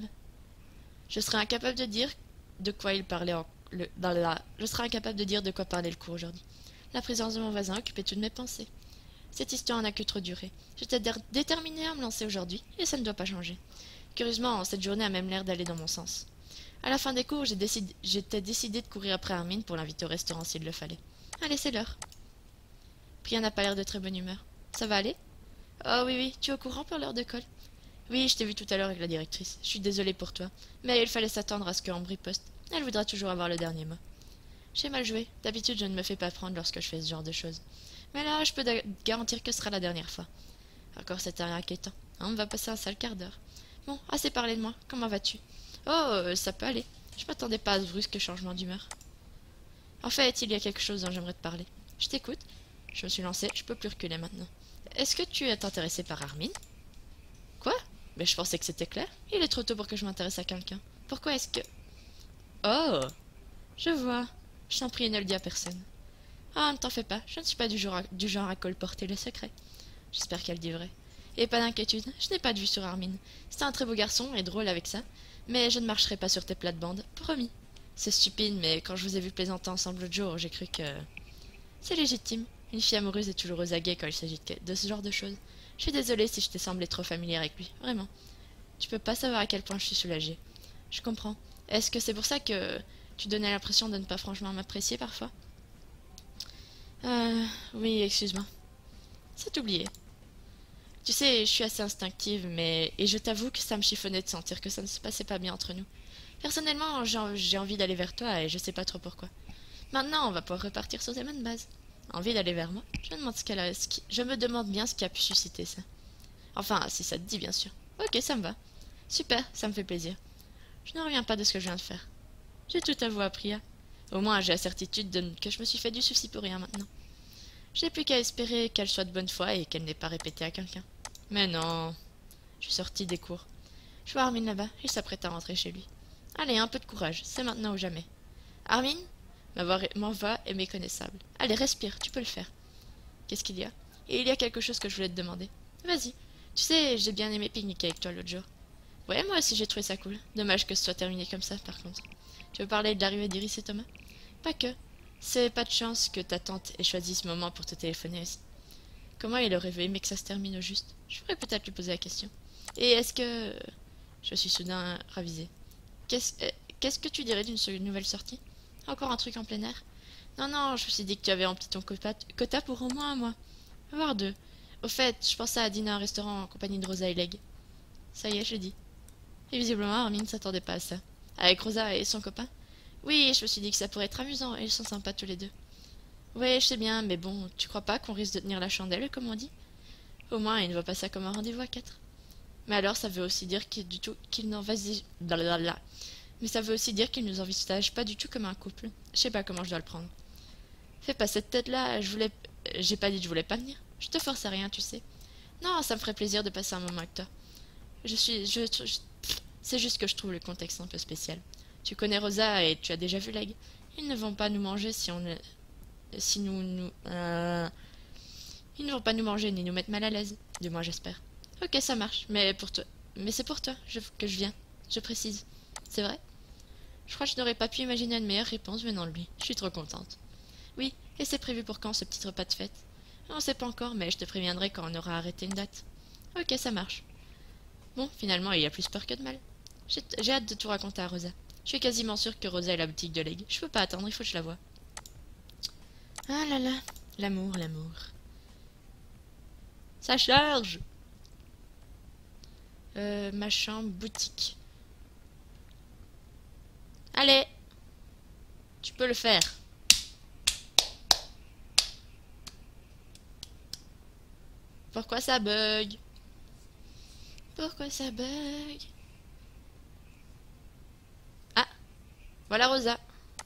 Je serais incapable de dire de quoi il parlait en... Le... Dans la... Je serais incapable de dire de quoi parlait le cours aujourd'hui. La présence de mon voisin occupait toutes mes pensées. Cette histoire n'a que trop duré. J'étais déterminée à me lancer aujourd'hui, et ça ne doit pas changer. Curieusement, cette journée a même l'air d'aller dans mon sens. À la fin des cours, j'étais décidé... décidée de courir après Armin pour l'inviter au restaurant s'il le fallait. Allez, c'est l'heure. Priya n'a pas l'air de très bonne humeur. Ça va aller? Oh oui, oui, tu es au courant pour l'heure de colle? Oui, je t'ai vu tout à l'heure avec la directrice. Je suis désolée pour toi, mais il fallait s'attendre à ce que Ambre riposte. Elle voudra toujours avoir le dernier mot. J'ai mal joué. D'habitude, je ne me fais pas prendre lorsque je fais ce genre de choses. Mais là, je peux garantir que ce sera la dernière fois. Encore, c'est inquiétant. On va passer un sale quart d'heure. Bon, assez parlé de moi. Comment vas-tu? Oh, euh, ça peut aller. Je m'attendais pas à ce brusque changement d'humeur. En fait, il y a quelque chose dont j'aimerais te parler. Je t'écoute. Je me suis lancée, je peux plus reculer maintenant. Est-ce que tu es intéressé par Armin? Quoi? Mais je pensais que c'était clair. Il est trop tôt pour que je m'intéresse à quelqu'un. Pourquoi est-ce que... Oh! Je vois. Je t'en prie, ne le dis à personne. Ah, ne t'en fais pas, je ne suis pas du genre à, du genre à colporter le secret. J'espère qu'elle dit vrai. Et pas d'inquiétude, je n'ai pas de vue sur Armin. C'est un très beau garçon et drôle avec ça, mais je ne marcherai pas sur tes plates-bandes, promis. C'est stupide, mais quand je vous ai vu plaisanter ensemble l'autre jour, j'ai cru que... C'est légitime. Une fille amoureuse est toujours aux aguets quand il s'agit de, de ce genre de choses. Je suis désolée si je t'ai semblé trop familière avec lui, vraiment. Tu peux pas savoir à quel point je suis soulagée. Je comprends. Est-ce que c'est pour ça que tu donnais l'impression de ne pas franchement m'apprécier parfois? Euh, oui, excuse-moi. C'est oublié. Tu sais, je suis assez instinctive, mais... Et je t'avoue que ça me chiffonnait de sentir que ça ne se passait pas bien entre nous. Personnellement, j'ai en- j'ai envie d'aller vers toi et je sais pas trop pourquoi. Maintenant, on va pouvoir repartir sur des mêmes bases. Envie d'aller vers moi? Je me demande ce qu'elle a... ce qui- Je me demande bien ce qui a pu susciter ça. Enfin, si ça te dit, bien sûr. Ok, ça me va. Super, ça me fait plaisir. Je ne reviens pas de ce que je viens de faire. J'ai tout avoué à Priya. Au moins, j'ai la certitude de... que je me suis fait du souci pour rien maintenant. Je n'ai plus qu'à espérer qu'elle soit de bonne foi et qu'elle n'ait pas répété à quelqu'un. Mais non. Je suis sortie des cours. Je vois Armin là-bas, il s'apprête à rentrer chez lui. Allez, un peu de courage, c'est maintenant ou jamais. Armin? Ma voix, ma voix est méconnaissable. Allez, respire, tu peux le faire. Qu'est-ce qu'il y a? Et il y a quelque chose que je voulais te demander. Vas-y. Tu sais, j'ai bien aimé pique-niquer avec toi l'autre jour. Ouais, moi aussi j'ai trouvé ça cool. Dommage que ce soit terminé comme ça, par contre. Tu veux parler de l'arrivée d'Iris et Thomas? Pas que. C'est pas de chance que ta tante ait choisi ce moment pour te téléphoner aussi. Comment il aurait aimé que ça se termine au juste? Je pourrais peut-être lui poser la question. Et est-ce que... Je suis soudain ravisée. Qu'est-ce euh, qu'est-ce que tu dirais d'une nouvelle sortie? Encore un truc en plein air? Non, non, je me suis dit que tu avais rempli ton quota, quota pour au moins un mois. Voire deux. Au fait, je pensais à dîner à un restaurant en compagnie de Rosa et Leg. Ça y est, je l'ai dit. Et visiblement, Armin ne s'attendait pas à ça. Avec Rosa et son copain? Oui, je me suis dit que ça pourrait être amusant, et ils sont sympas tous les deux. Oui, je sais bien, mais bon, tu crois pas qu'on risque de tenir la chandelle, comme on dit? Au moins, il ne voit pas ça comme un rendez-vous à quatre. Mais alors, ça veut aussi dire qu'il du tout qu'il n'envisage... Blablabla. Mais ça veut aussi dire qu'il nous envisage pas du tout comme un couple. Je sais pas comment je dois le prendre. Fais pas cette tête-là, je voulais... J'ai pas dit que je voulais pas venir. Je te force à rien, tu sais. Non, ça me ferait plaisir de passer un moment avec toi. Je suis... Je... je- C'est juste que je trouve le contexte un peu spécial. Tu connais Rosa et tu as déjà vu Leg. Ils ne vont pas nous manger si on... Si nous... nous euh, Ils ne vont pas nous manger ni nous mettre mal à l'aise. Du moins, j'espère. Ok, ça marche. Mais pour toi... Mais c'est pour toi je- que je viens. Je précise. C'est vrai? Je crois que je n'aurais pas pu imaginer une meilleure réponse venant de lui. Je suis trop contente. Oui, et c'est prévu pour quand ce petit repas de fête? On ne sait pas encore, mais je te préviendrai quand on aura arrêté une date. Ok, ça marche. Bon, finalement, il y a plus peur que de mal. J'ai j'ai hâte de tout raconter à Rosa. Je suis quasiment sûre que Rosa est la boutique de Leg. Je peux pas attendre, il faut que je la voie. Ah là là, l'amour, l'amour. Ça charge! Euh, ma chambre, boutique. Allez, tu peux le faire. Pourquoi ça bug? Pourquoi ça bug? Ah, voilà Rosa.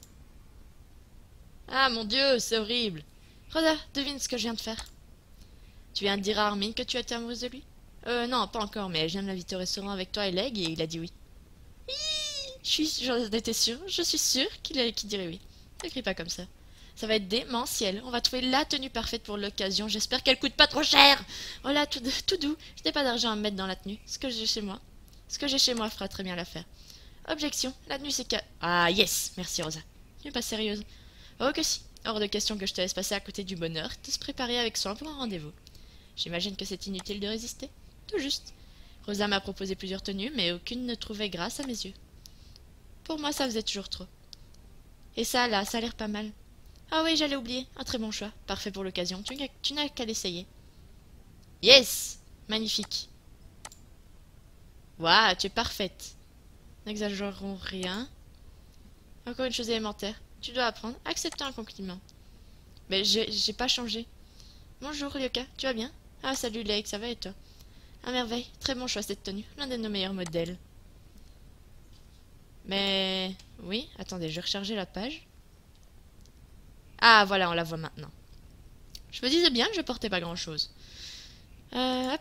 Ah mon Dieu, c'est horrible. Rosa, devine ce que je viens de faire. Tu viens de dire à Armin que tu étais amoureuse de lui? Euh, non, pas encore, mais je viens de l'inviter au restaurant avec toi et Leg et il a dit oui. Je suis, j'en étais sûre, je suis sûre qu'il allait- qu'il dirait oui. Ne crie pas comme ça. Ça va être démentiel. On va trouver la tenue parfaite pour l'occasion. J'espère qu'elle coûte pas trop cher. Oh là, tout, tout doux. Je n'ai pas d'argent à mettre dans la tenue. Ce que j'ai chez moi. Ce que j'ai chez moi fera très bien l'affaire. Objection. La tenue c'est qu'à... Ah yes, merci Rosa. Tu n'es pas sérieuse. Oh que si. Hors de question que je te laisse passer à côté du bonheur de se préparer avec soin pour un rendez-vous. J'imagine que c'est inutile de résister. Tout juste. Rosa m'a proposé plusieurs tenues, mais aucune ne trouvait grâce à mes yeux. Pour moi, ça faisait toujours trop. Et ça, là, ça a l'air pas mal. Ah oui, j'allais oublier. Un très bon choix. Parfait pour l'occasion. Tu n'as tu n'as qu'à l'essayer. Yes! Magnifique. Waouh, tu es parfaite. N'exagérons rien. Encore une chose élémentaire. Tu dois apprendre à accepter un compliment. Mais j'ai j'ai pas changé. Bonjour, Ryoka. Tu vas bien? Ah, salut, Lake. Ça va et toi? À merveille. Très bon choix, cette tenue. L'un de nos meilleurs modèles. Mais... Oui, attendez, je vais recharger la page. Ah, voilà, on la voit maintenant. Je me disais bien que je portais pas grand-chose. Euh, hop.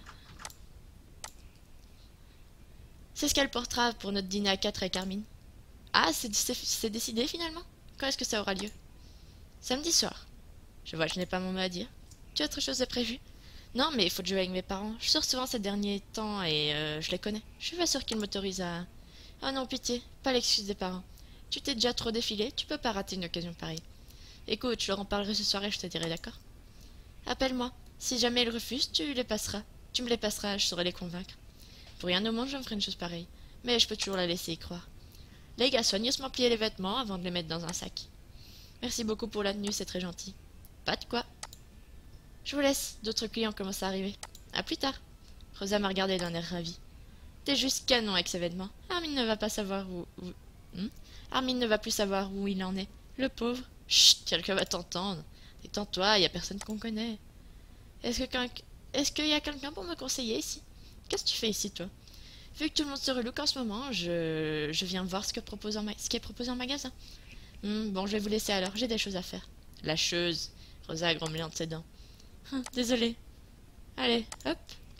C'est ce qu'elle portera pour notre dîner à quatre avec Armin. Ah, c'est décidé finalement? Quand est-ce que ça aura lieu? Samedi soir. Je vois, je n'ai pas mon mot à dire. Tu as autre chose de prévu? Non, mais il faut jouer avec mes parents. Je sors souvent ces derniers temps et euh, je les connais. Je suis pas sûre qu'ils m'autorisent à... Ah non, pitié, pas l'excuse des parents. Tu t'es déjà trop défilé, tu peux pas rater une occasion pareille. Écoute, je leur en parlerai ce soir et je te dirai, d'accord? Appelle-moi. Si jamais ils refusent, tu les passeras. Tu me les passeras, je saurai les convaincre. Pour rien au monde, je me ferai une chose pareille. Mais je peux toujours la laisser y croire. Leg a soigneusement plié les vêtements avant de les mettre dans un sac. Merci beaucoup pour la tenue, c'est très gentil. Pas de quoi. Je vous laisse, d'autres clients commencent à arriver. À plus tard. Rosa m'a regardé d'un air ravi. T'es juste canon avec ce événement. Armin ne va pas savoir où... où... Hmm Armin ne va plus savoir où il en est. Le pauvre. Chut, quelqu'un va t'entendre. Détends-toi, y a personne qu'on connaît. Est-ce que quelqu'un... Est-ce qu'il y a quelqu'un pour me conseiller ici? Qu'est-ce que tu fais ici, toi? Vu que tout le monde se relook en ce moment, je, je viens voir ce, que propose en ma... ce qui est proposé en magasin. Hmm, bon, je vais vous laisser alors, j'ai des choses à faire. Lâcheuse. Rosa a grommelé entre ses dents. Hum, désolée. Allez, hop.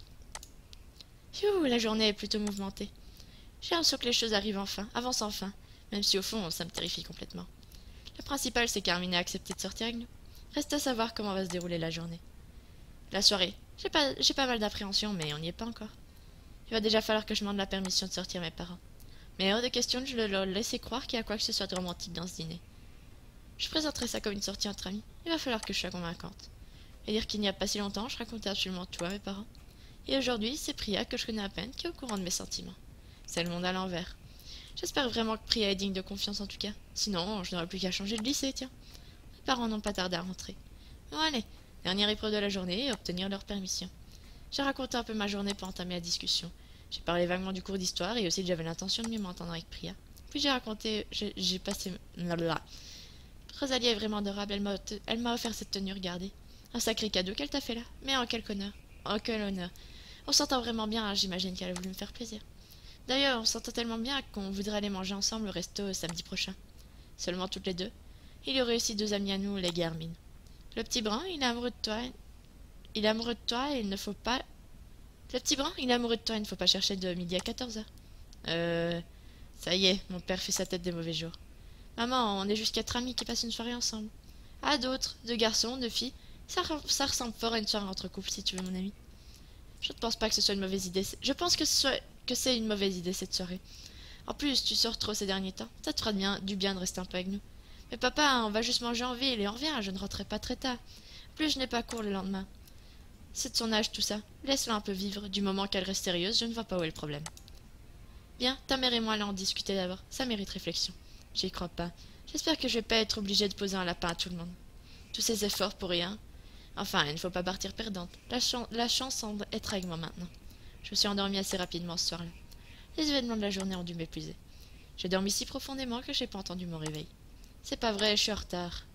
Phew, la journée est plutôt mouvementée. J'ai l'impression que les choses arrivent enfin, avancent enfin, même si au fond, ça me terrifie complètement. Le principal, c'est qu'Armin a accepté de sortir avec nous. Reste à savoir comment va se dérouler la journée. La soirée. J'ai pas, j'ai pas mal d'appréhension, mais on n'y est pas encore. Il va déjà falloir que je demande la permission de sortir mes parents. Mais hors de question de leur laisser croire qu'il y a quoi que ce soit de romantique dans ce dîner. Je présenterai ça comme une sortie entre amis. Il va falloir que je sois convaincante. Et dire qu'il n'y a pas si longtemps, je racontais absolument tout à mes parents. Et aujourd'hui, c'est Priya, que je connais à peine, qui est au courant de mes sentiments. C'est le monde à l'envers. J'espère vraiment que Priya est digne de confiance en tout cas. Sinon, je n'aurai plus qu'à changer de lycée, tiens. Mes parents n'ont pas tardé à rentrer. Bon allez, dernière épreuve de la journée et obtenir leur permission. J'ai raconté un peu ma journée pour entamer la discussion. J'ai parlé vaguement du cours d'histoire et aussi que j'avais l'intention de mieux m'entendre avec Priya. Puis j'ai raconté... J'ai passé... Blablabla. Rosalie est vraiment adorable, elle m'a elle m'a offert cette tenue, regardez. Un sacré cadeau qu'elle t'a fait là. Mais en quel honneur. En quel honneur. On s'entend vraiment bien, hein, j'imagine qu'elle a voulu me faire plaisir. D'ailleurs, on s'entend tellement bien qu'on voudrait aller manger ensemble au resto samedi prochain. Seulement toutes les deux. Il y aurait aussi deux amis à nous, les Garmin. Le petit brun, il est amoureux de toi. Il est amoureux de toi et il ne faut pas... Le petit brun, il est amoureux de toi, il ne faut pas chercher de midi à quatorze heures. Euh... Ça y est, mon père fait sa tête des mauvais jours. Maman, on est juste quatre amis qui passent une soirée ensemble. Ah, d'autres, deux garçons, deux filles. Ça, ça ressemble fort à une soirée entre couples, si tu veux, mon ami. Je ne pense pas que ce soit une mauvaise idée. Je pense que ce soit... que c'est une mauvaise idée, cette soirée. En plus, tu sors trop ces derniers temps. Ça te fera bien, du bien de rester un peu avec nous. Mais papa, on va juste manger en ville et on revient, je ne rentrerai pas très tard. En plus, je n'ai pas cours le lendemain. C'est de son âge, tout ça. Laisse-la un peu vivre. Du moment qu'elle reste sérieuse, je ne vois pas où est le problème. Bien, ta mère et moi allons en discuter d'abord. Ça mérite réflexion. J'y crois pas. J'espère que je vais pas être obligée de poser un lapin à tout le monde. Tous ces efforts pour rien. Enfin, il ne faut pas partir perdante. La, chan la chance semble être avec moi maintenant. Je me suis endormie assez rapidement ce soir-là. Les événements de la journée ont dû m'épuiser. J'ai dormi si profondément que je n'ai pas entendu mon réveil. C'est pas vrai, je suis en retard.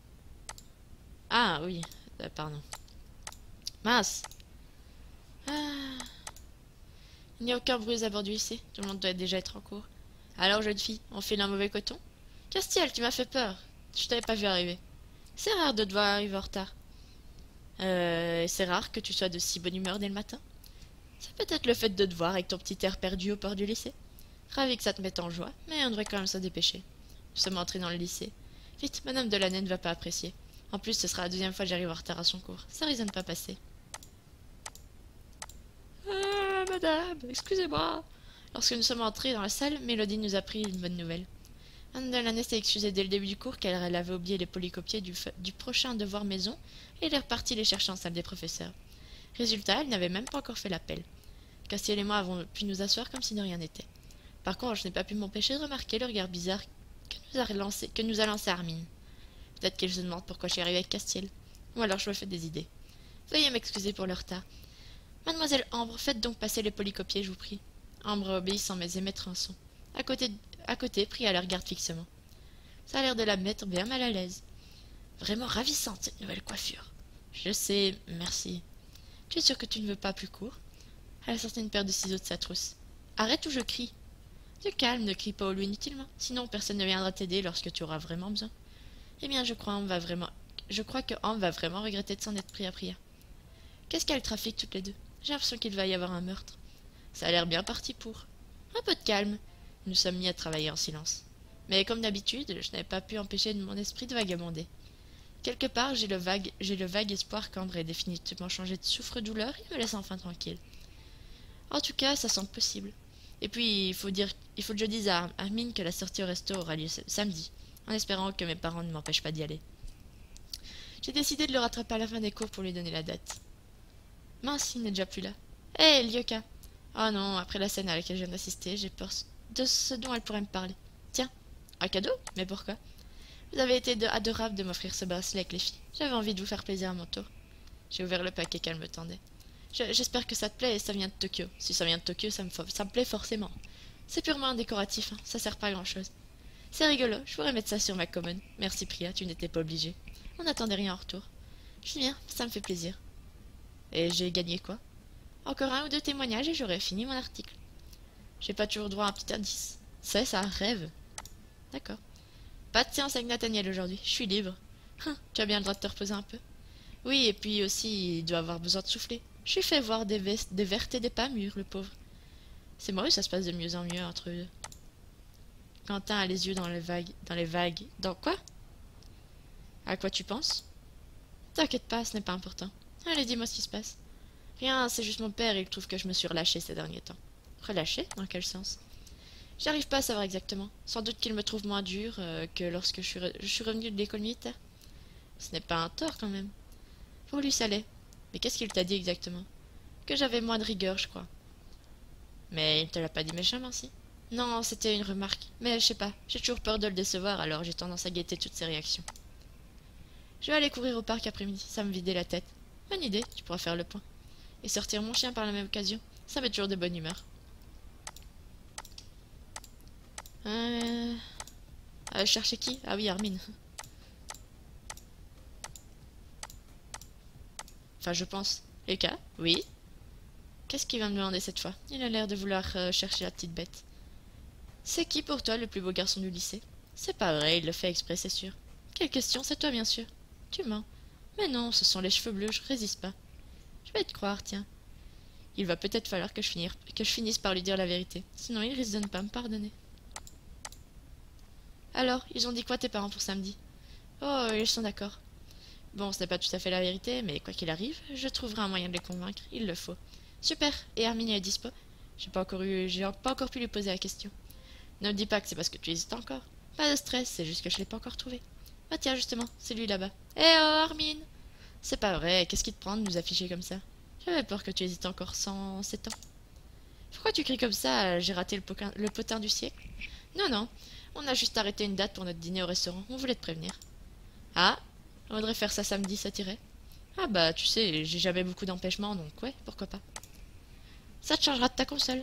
Ah, oui. Euh, pardon. Mince. Ah. Il n'y a aucun bruit à bord du lycée. Tout le monde doit déjà être en cours. Alors, jeune fille, on file un mauvais coton? Castiel, tu m'as fait peur. Je t'avais pas vu arriver. C'est rare de devoir arriver en retard. Euh, c'est rare que tu sois de si bonne humeur dès le matin. C'est peut-être le fait de te voir avec ton petit air perdu au port du lycée. Ravi que ça te mette en joie, mais on devrait quand même se dépêcher. Nous sommes entrés dans le lycée. Vite, madame Delaney ne va pas apprécier. En plus, ce sera la deuxième fois que j'arrive en retard à son cours. Ça risque de ne pas passer. Ah, madame, excusez-moi. Lorsque nous sommes entrés dans la salle, Mélodie nous a pris une bonne nouvelle. Madame Delaney s'est excusée dès le début du cours car elle avait oublié les polycopiés du, du prochain devoir maison et elle est repartie les chercher en salle des professeurs. Résultat, elle n'avait même pas encore fait l'appel. Castiel et moi avons pu nous asseoir comme si de rien n'était. Par contre, je n'ai pas pu m'empêcher de remarquer le regard bizarre que nous a lancé, que nous a lancé Armin. Peut-être qu'elle se demande pourquoi je suis arrivée avec Castiel. Ou alors je me fais des idées. Veuillez m'excuser pour le retard. Mademoiselle Ambre, faites donc passer les polycopiés, je vous prie. Ambre obéit sans mais émettre un son. À côté, à côté, Priya la regarde fixement. Ça a l'air de la mettre bien mal à l'aise. Vraiment ravissante, cette nouvelle coiffure. Je sais, merci. Tu es sûre que tu ne veux pas plus court? Elle a sorti une paire de ciseaux de sa trousse. Arrête ou je crie. Du calme, ne crie pas au loup inutilement, sinon personne ne viendra t'aider lorsque tu auras vraiment besoin. Eh bien, je crois, on va vraiment... je crois que Ambre va vraiment regretter de s'en être pris à Priya. Qu'est-ce qu'elles trafiquent toutes les deux? J'ai l'impression qu'il va y avoir un meurtre. Ça a l'air bien parti pour. Un peu de calme. Nous sommes mis à travailler en silence. Mais comme d'habitude, je n'avais pas pu empêcher mon esprit de vagabonder. Quelque part, j'ai le vague, j'ai le vague espoir qu'Ambre ait définitivement changé de souffre-douleur et me laisse enfin tranquille. En tout cas, ça semble possible. Et puis, il faut dire, il faut que je dise à Armin que la sortie au resto aura lieu samedi, en espérant que mes parents ne m'empêchent pas d'y aller. J'ai décidé de le rattraper à la fin des cours pour lui donner la date. Mince, il n'est déjà plus là. Hé, hey, Lyoka! Oh non, après la scène à laquelle je viens d'assister, j'ai peur de ce dont elle pourrait me parler. Tiens, un cadeau? Mais pourquoi? Vous avez été de adorable de m'offrir ce bracelet avec les filles. J'avais envie de vous faire plaisir à mon tour. J'ai ouvert le paquet qu'elle me tendait. J'espère que ça te plaît et ça vient de Tokyo. Si ça vient de Tokyo, ça me, ça me plaît forcément. C'est purement un décoratif, hein. Ça sert pas à grand chose. C'est rigolo, je pourrais mettre ça sur ma commode. Merci Priya, tu n'étais pas obligée. On n'attendait rien en retour. Je suis bien, ça me fait plaisir. Et j'ai gagné quoi? Encore un ou deux témoignages et j'aurai fini mon article. J'ai pas toujours droit à un petit indice. C'est ça, rêve. D'accord. Pas de séance avec Nathaniel aujourd'hui, je suis libre. Hein, tu as bien le droit de te reposer un peu. Oui, et puis aussi, il doit avoir besoin de souffler. Je lui fais voir des, des vertes et des pas mûres, le pauvre. C'est moi, ça se passe de mieux en mieux entre eux. Quentin a les yeux dans les vagues. Dans les vagues. Dans quoi? À quoi tu penses? T'inquiète pas, ce n'est pas important. Allez, dis-moi ce qui se passe. Rien, c'est juste mon père, il trouve que je me suis relâchée ces derniers temps. Relâchée? Dans quel sens? J'arrive pas à savoir exactement. Sans doute qu'il me trouve moins dur euh, que lorsque je suis, re je suis revenue de l'école militaire. Ce n'est pas un tort quand même. Pour lui, ça l'est. Mais qu'est-ce qu'il t'a dit exactement? Que j'avais moins de rigueur, je crois. Mais il te l'a pas dit méchamment, si? Non, c'était une remarque. Mais je sais pas, j'ai toujours peur de le décevoir, alors j'ai tendance à guetter toutes ses réactions. Je vais aller courir au parc après-midi, ça me vidait la tête. Bonne idée, tu pourras faire le point. Et sortir mon chien par la même occasion, ça met toujours de bonne humeur. Euh... euh chercher qui? Ah oui, Armin. Enfin, je pense. Eka? Oui? Qu'est-ce qu'il va me demander cette fois? Il a l'air de vouloir euh, chercher la petite bête. C'est qui pour toi le plus beau garçon du lycée? C'est pas vrai, il le fait exprès, c'est sûr. Quelle question? C'est toi, bien sûr. Tu mens. Mais non, ce sont les cheveux bleus, je résiste pas. Je vais te croire, tiens. Il va peut-être falloir que je, finir, que je finisse par lui dire la vérité. Sinon, il risque de ne pas me pardonner. Alors, ils ont dit quoi tes parents pour samedi? Oh, ils sont d'accord. Bon, ce n'est pas tout à fait la vérité, mais quoi qu'il arrive, je trouverai un moyen de les convaincre, il le faut. Super, et Herminie est dispo? J'ai pas encore eu, j'ai pas encore pu lui poser la question. Ne me dis pas que c'est parce que tu hésites encore. Pas de stress, c'est juste que je l'ai pas encore trouvé. Bah tiens, justement, c'est lui là-bas. Eh oh, Armin! C'est pas vrai, qu'est-ce qui te prend de nous afficher comme ça? J'avais peur que tu hésites encore cent sept ans. Pourquoi tu cries comme ça? J'ai raté le, poquin, le potin du siècle? Non, non, on a juste arrêté une date pour notre dîner au restaurant, on voulait te prévenir. Ah, on voudrait faire ça samedi, ça t'irait? Ah bah, tu sais, j'ai jamais beaucoup d'empêchements, donc ouais, pourquoi pas. Ça te changera de ta console.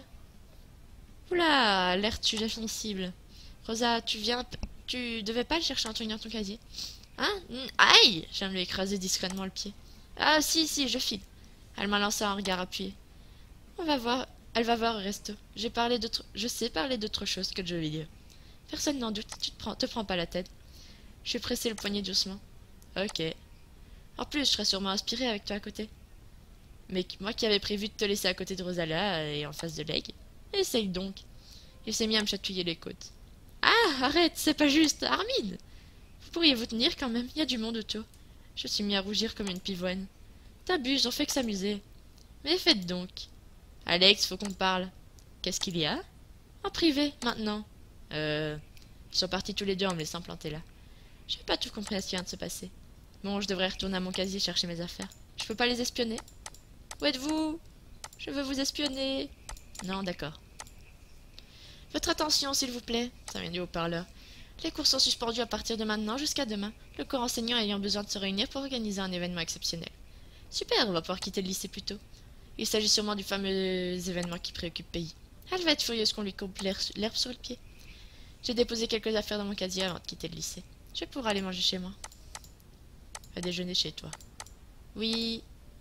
Oula, alerte sujet sensible. Rosa, tu viens... Tu devais pas le chercher un truc dans ton casier? Hein? Aïe! Je viens de lui écraser discrètement le pied. Ah si, si, je file. Elle m'a lancé un regard appuyé. On va voir... Elle va voir au resto. J'ai parlé d'autre... Je sais parler d'autre chose que de jeux vidéo. Personne n'en doute, tu te prends... te prends pas la tête. Je vais presser le poignet doucement. Ok. En plus, je serais sûrement inspirée avec toi à côté. Mais moi qui avais prévu de te laisser à côté de Rosalia et en face de Leg. Essaye donc. Il s'est mis à me chatouiller les côtes. Ah, arrête, c'est pas juste, Armin! Vous pourriez vous tenir quand même, il y a du monde autour. Je suis mis à rougir comme une pivoine. T'abuses, on fait que s'amuser. Mais faites donc. Alex, faut qu'on parle. Qu'est-ce qu'il y a? En privé, maintenant. Euh... Ils sont partis tous les deux en me laissant planter là. J'ai pas tout compris à ce qui vient de se passer. Bon, je devrais retourner à mon casier chercher mes affaires. Je peux pas les espionner? Où êtes-vous? Je veux vous espionner. Non, d'accord. Votre attention, s'il vous plaît. Ça vient du haut-parleur. Les cours sont suspendus à partir de maintenant jusqu'à demain, le corps enseignant ayant besoin de se réunir pour organiser un événement exceptionnel. Super, on va pouvoir quitter le lycée plus tôt. Il s'agit sûrement du fameux événement qui préoccupe Pays. Elle va être furieuse qu'on lui coupe l'herbe sur le pied. J'ai déposé quelques affaires dans mon casier avant de quitter le lycée. Je vais pouvoir aller manger chez moi. Va déjeuner chez toi. Oui.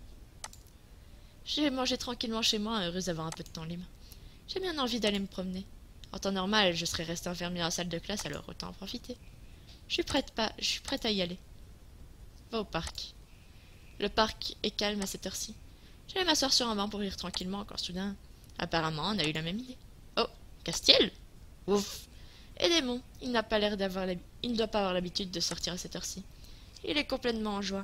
Je vais manger tranquillement chez moi, heureuse d'avoir un peu de temps libre. J'ai bien envie d'aller me promener. En temps normal, je serais restée enfermée dans la salle de classe, alors autant en profiter. Je suis prête pas, je suis prête à y aller. Va au parc. Le parc est calme à cette heure-ci. J'allais m'asseoir sur un banc pour rire tranquillement quand soudain, apparemment, on a eu la même idée. Oh, Castiel? Ouf. Et Démon, il n'a pas l'air d'avoir, il ne doit pas avoir l'habitude de sortir à cette heure-ci. Il est complètement en joie.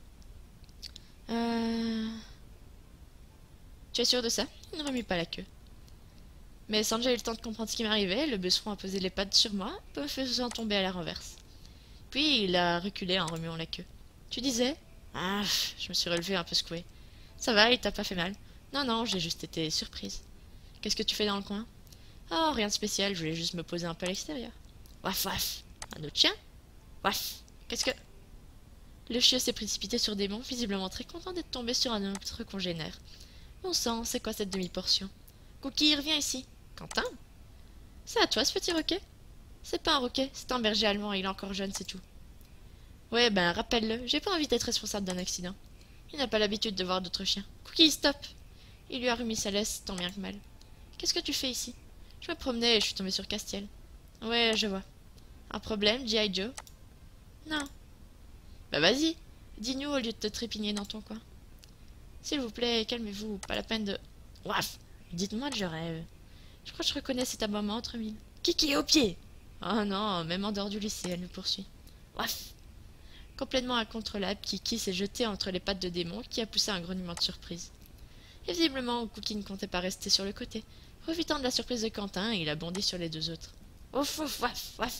Euh... Tu es sûr de ça? Il ne remue pas la queue. Mais sans que j'aie eu le temps de comprendre ce qui m'arrivait, le bûcheron a posé les pattes sur moi, me faisant tomber à la renverse. Puis il a reculé en remuant la queue. Tu disais? Ah, je me suis relevée un peu secouée. Ça va, il t'a pas fait mal? Non, non, j'ai juste été surprise. Qu'est-ce que tu fais dans le coin? Oh, rien de spécial, je voulais juste me poser un peu à l'extérieur. Waf waf. Un autre chien? Waf! Qu'est-ce que... Le chiot s'est précipité sur Démon, visiblement très content d'être tombé sur un autre congénère. Bon sang, c'est quoi cette demi-portion? Cookie, reviens ici. Quentin? C'est à toi ce petit roquet? C'est pas un roquet, c'est un berger allemand, il est encore jeune, c'est tout. Ouais, ben rappelle-le, j'ai pas envie d'être responsable d'un accident. Il n'a pas l'habitude de voir d'autres chiens. Cookie, stop! Il lui a remis sa laisse, tant bien que mal. Qu'est-ce que tu fais ici? Je me promenais et je suis tombée sur Castiel. Ouais, je vois. Un problème, G I Joe? Non. Bah vas-y, dis-nous au lieu de te trépigner dans ton coin. S'il vous plaît, calmez-vous, pas la peine de... Ouaf! Dites-moi que je rêve. Je crois que je reconnais cet aboiement entre mille. Kiki est au pied! Oh non, même en dehors du lycée, elle nous poursuit. Ouaf! Complètement incontrôlable, Kiki s'est jeté entre les pattes de Démon qui a poussé un grognement de surprise. Et visiblement, Cookie ne comptait pas rester sur le côté. Profitant de la surprise de Quentin, il a bondi sur les deux autres. Ouf, ouf, waf, waf.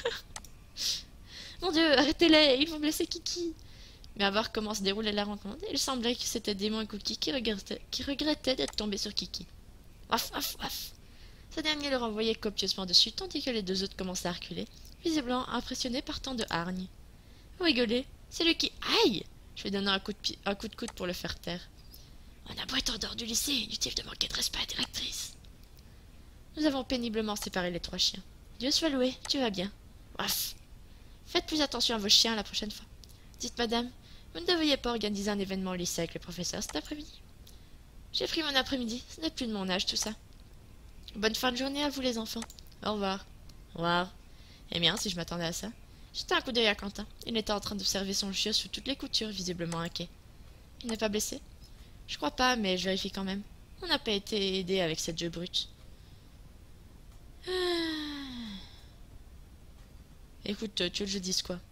Mon Dieu, arrêtez-les, ils vont blesser Kiki. Mais à voir comment se déroulait la rencontre, il semblait que c'était Démon et Cookie qui regrettaient, qui regrettaient d'être tombés sur Kiki. Waf, waf, waf. Ce dernier leur envoyait copieusement dessus, tandis que les deux autres commençaient à reculer, visiblement impressionnés par tant de hargne. Vous rigolez? C'est lui qui... Aïe! Je vais donner un coup de pied, un coup de coude pour le faire taire. On a beau être en dehors du lycée, inutile de manquer de respect à la directrice. Nous avons péniblement séparé les trois chiens. Dieu soit loué, tu vas bien. Waf! Faites plus attention à vos chiens la prochaine fois. Dites madame, vous ne devriez pas organiser un événement au lycée avec les professeurs cet après-midi. J'ai pris mon après-midi, ce n'est plus de mon âge tout ça. Bonne fin de journée à vous les enfants. Au revoir. Au revoir. Eh bien, si je m'attendais à ça. Jetai un coup d'œil à Quentin. Il était en train d'observer son chiot sous toutes les coutures, visiblement inquiet. Il n'est pas blessé? Je crois pas, mais je vérifie quand même. On n'a pas été aidé avec cette jeu brute. Ah. Écoute, tu veux que je dise quoi?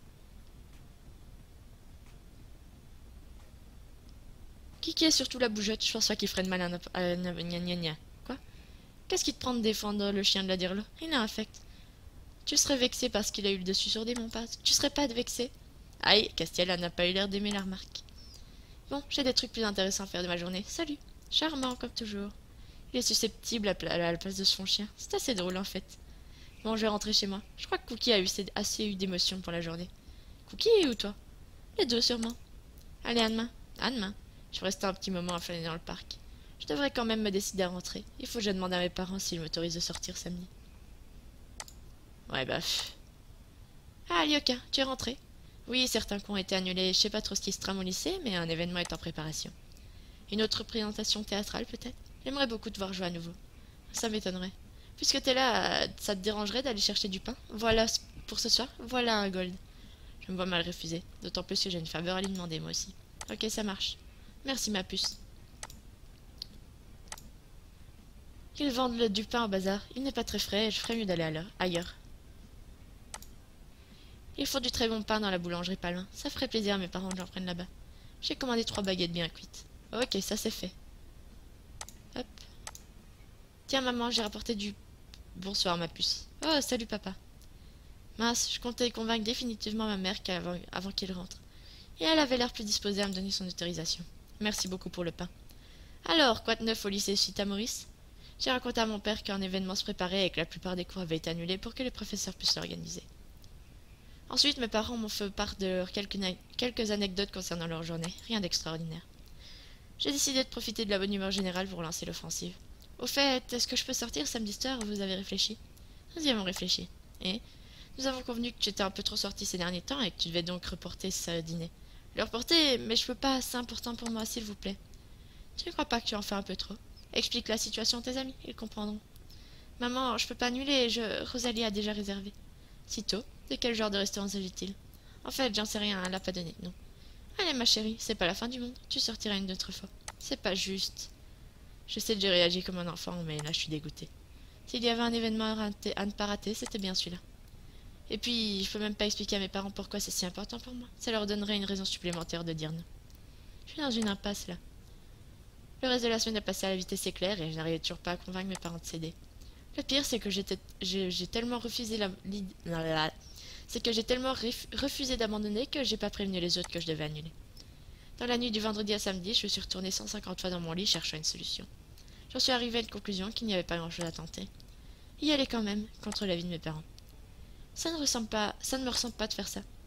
Kiki est surtout la bougeotte, je pense pas qu'il ferait de mal à... à... gna gna gna. Quoi? Qu'est-ce qui te prend de défendre le chien de la dirle? Il a infect. Tu serais vexé parce qu'il a eu le dessus sur des monts. Tu serais pas vexé? Aïe, Castiel n'a pas eu l'air d'aimer la remarque. Bon, j'ai des trucs plus intéressants à faire de ma journée. Salut. Charmant, comme toujours. Il est susceptible à, à la place de son chien. C'est assez drôle, en fait. Bon, je vais rentrer chez moi. Je crois que Cookie a eu assez eu d'émotions pour la journée. Cookie ou toi? Les deux, sûrement. Allez, à demain. À demain. Je vais rester un petit moment à flâner dans le parc. Je devrais quand même me décider à rentrer. Il faut que je demande à mes parents s'ils m'autorisent de sortir samedi. Ouais, bah... Pff. Ah, Lyoka, tu es rentré? Oui, certains cours ont été annulés. Je sais pas trop ce qui se trame au lycée, mais un événement est en préparation. Une autre représentation théâtrale, peut-être? J'aimerais beaucoup te voir jouer à nouveau. Ça m'étonnerait. Puisque t'es là, ça te dérangerait d'aller chercher du pain? Voilà pour ce soir, voilà un gold. Je me vois mal refuser, d'autant plus que j'ai une faveur à lui demander, moi aussi. Ok, ça marche. Merci, ma puce. Ils vendent le, du pain au bazar. Il n'est pas très frais, je ferais mieux d'aller ailleurs. Il faut du très bon pain dans la boulangerie pas loin. Ça ferait plaisir à mes parents que j'en prenne là-bas. J'ai commandé trois baguettes bien cuites. Ok, ça c'est fait. Hop. Tiens, maman, j'ai rapporté du... Bonsoir, ma puce. Oh, salut, papa. Mince, je comptais convaincre définitivement ma mère qu'avant avant qu'il rentre. Et elle avait l'air plus disposée à me donner son autorisation. Merci beaucoup pour le pain. Alors, quoi de neuf au lycée suite à Maurice? J'ai raconté à mon père qu'un événement se préparait et que la plupart des cours avaient été annulés pour que les professeurs puissent l'organiser. Ensuite, mes parents m'ont fait part de leurs quelques, quelques anecdotes concernant leur journée. Rien d'extraordinaire. J'ai décidé de profiter de la bonne humeur générale pour lancer l'offensive. Au fait, est-ce que je peux sortir samedi soir? Vous avez réfléchi? Nous y avons réfléchi. Et nous avons convenu que tu étais un peu trop sorti ces derniers temps et que tu devais donc reporter ce dîner. Le reporter? Mais je peux pas, c'est important pour moi, s'il vous plaît. Tu ne crois pas que tu en fais un peu trop? Explique la situation à tes amis, ils comprendront. Maman, je peux pas annuler, je... Rosalie a déjà réservé. Si tôt? De quel genre de restaurant s'agit-il? En fait, j'en sais rien, elle a pas donné de nom. Allez, ma chérie, c'est pas la fin du monde, tu sortiras une autre fois. C'est pas juste. Je sais que j'ai réagi comme un enfant, mais là je suis dégoûtée. S'il y avait un événement à, rater, à ne pas rater, c'était bien celui-là. Et puis, je peux même pas expliquer à mes parents pourquoi c'est si important pour moi. Ça leur donnerait une raison supplémentaire de dire non. Je suis dans une impasse, là. Le reste de la semaine est passé à la vitesse éclair et je n'arrivais toujours pas à convaincre mes parents de céder. Le pire, c'est que j'étais, j'ai, j'ai tellement refusé la... C'est que j'ai tellement refusé d'abandonner que j'ai pas prévenu les autres que je devais annuler. Dans la nuit du vendredi à samedi, je suis retournée cent cinquante fois dans mon lit cherchant une solution. J'en suis arrivée à une conclusion qu'il n'y avait pas grand-chose à tenter. Y aller quand même, contre l'avis de mes parents. Ça ne ressemble pas, ça ne me ressemble pas de faire ça.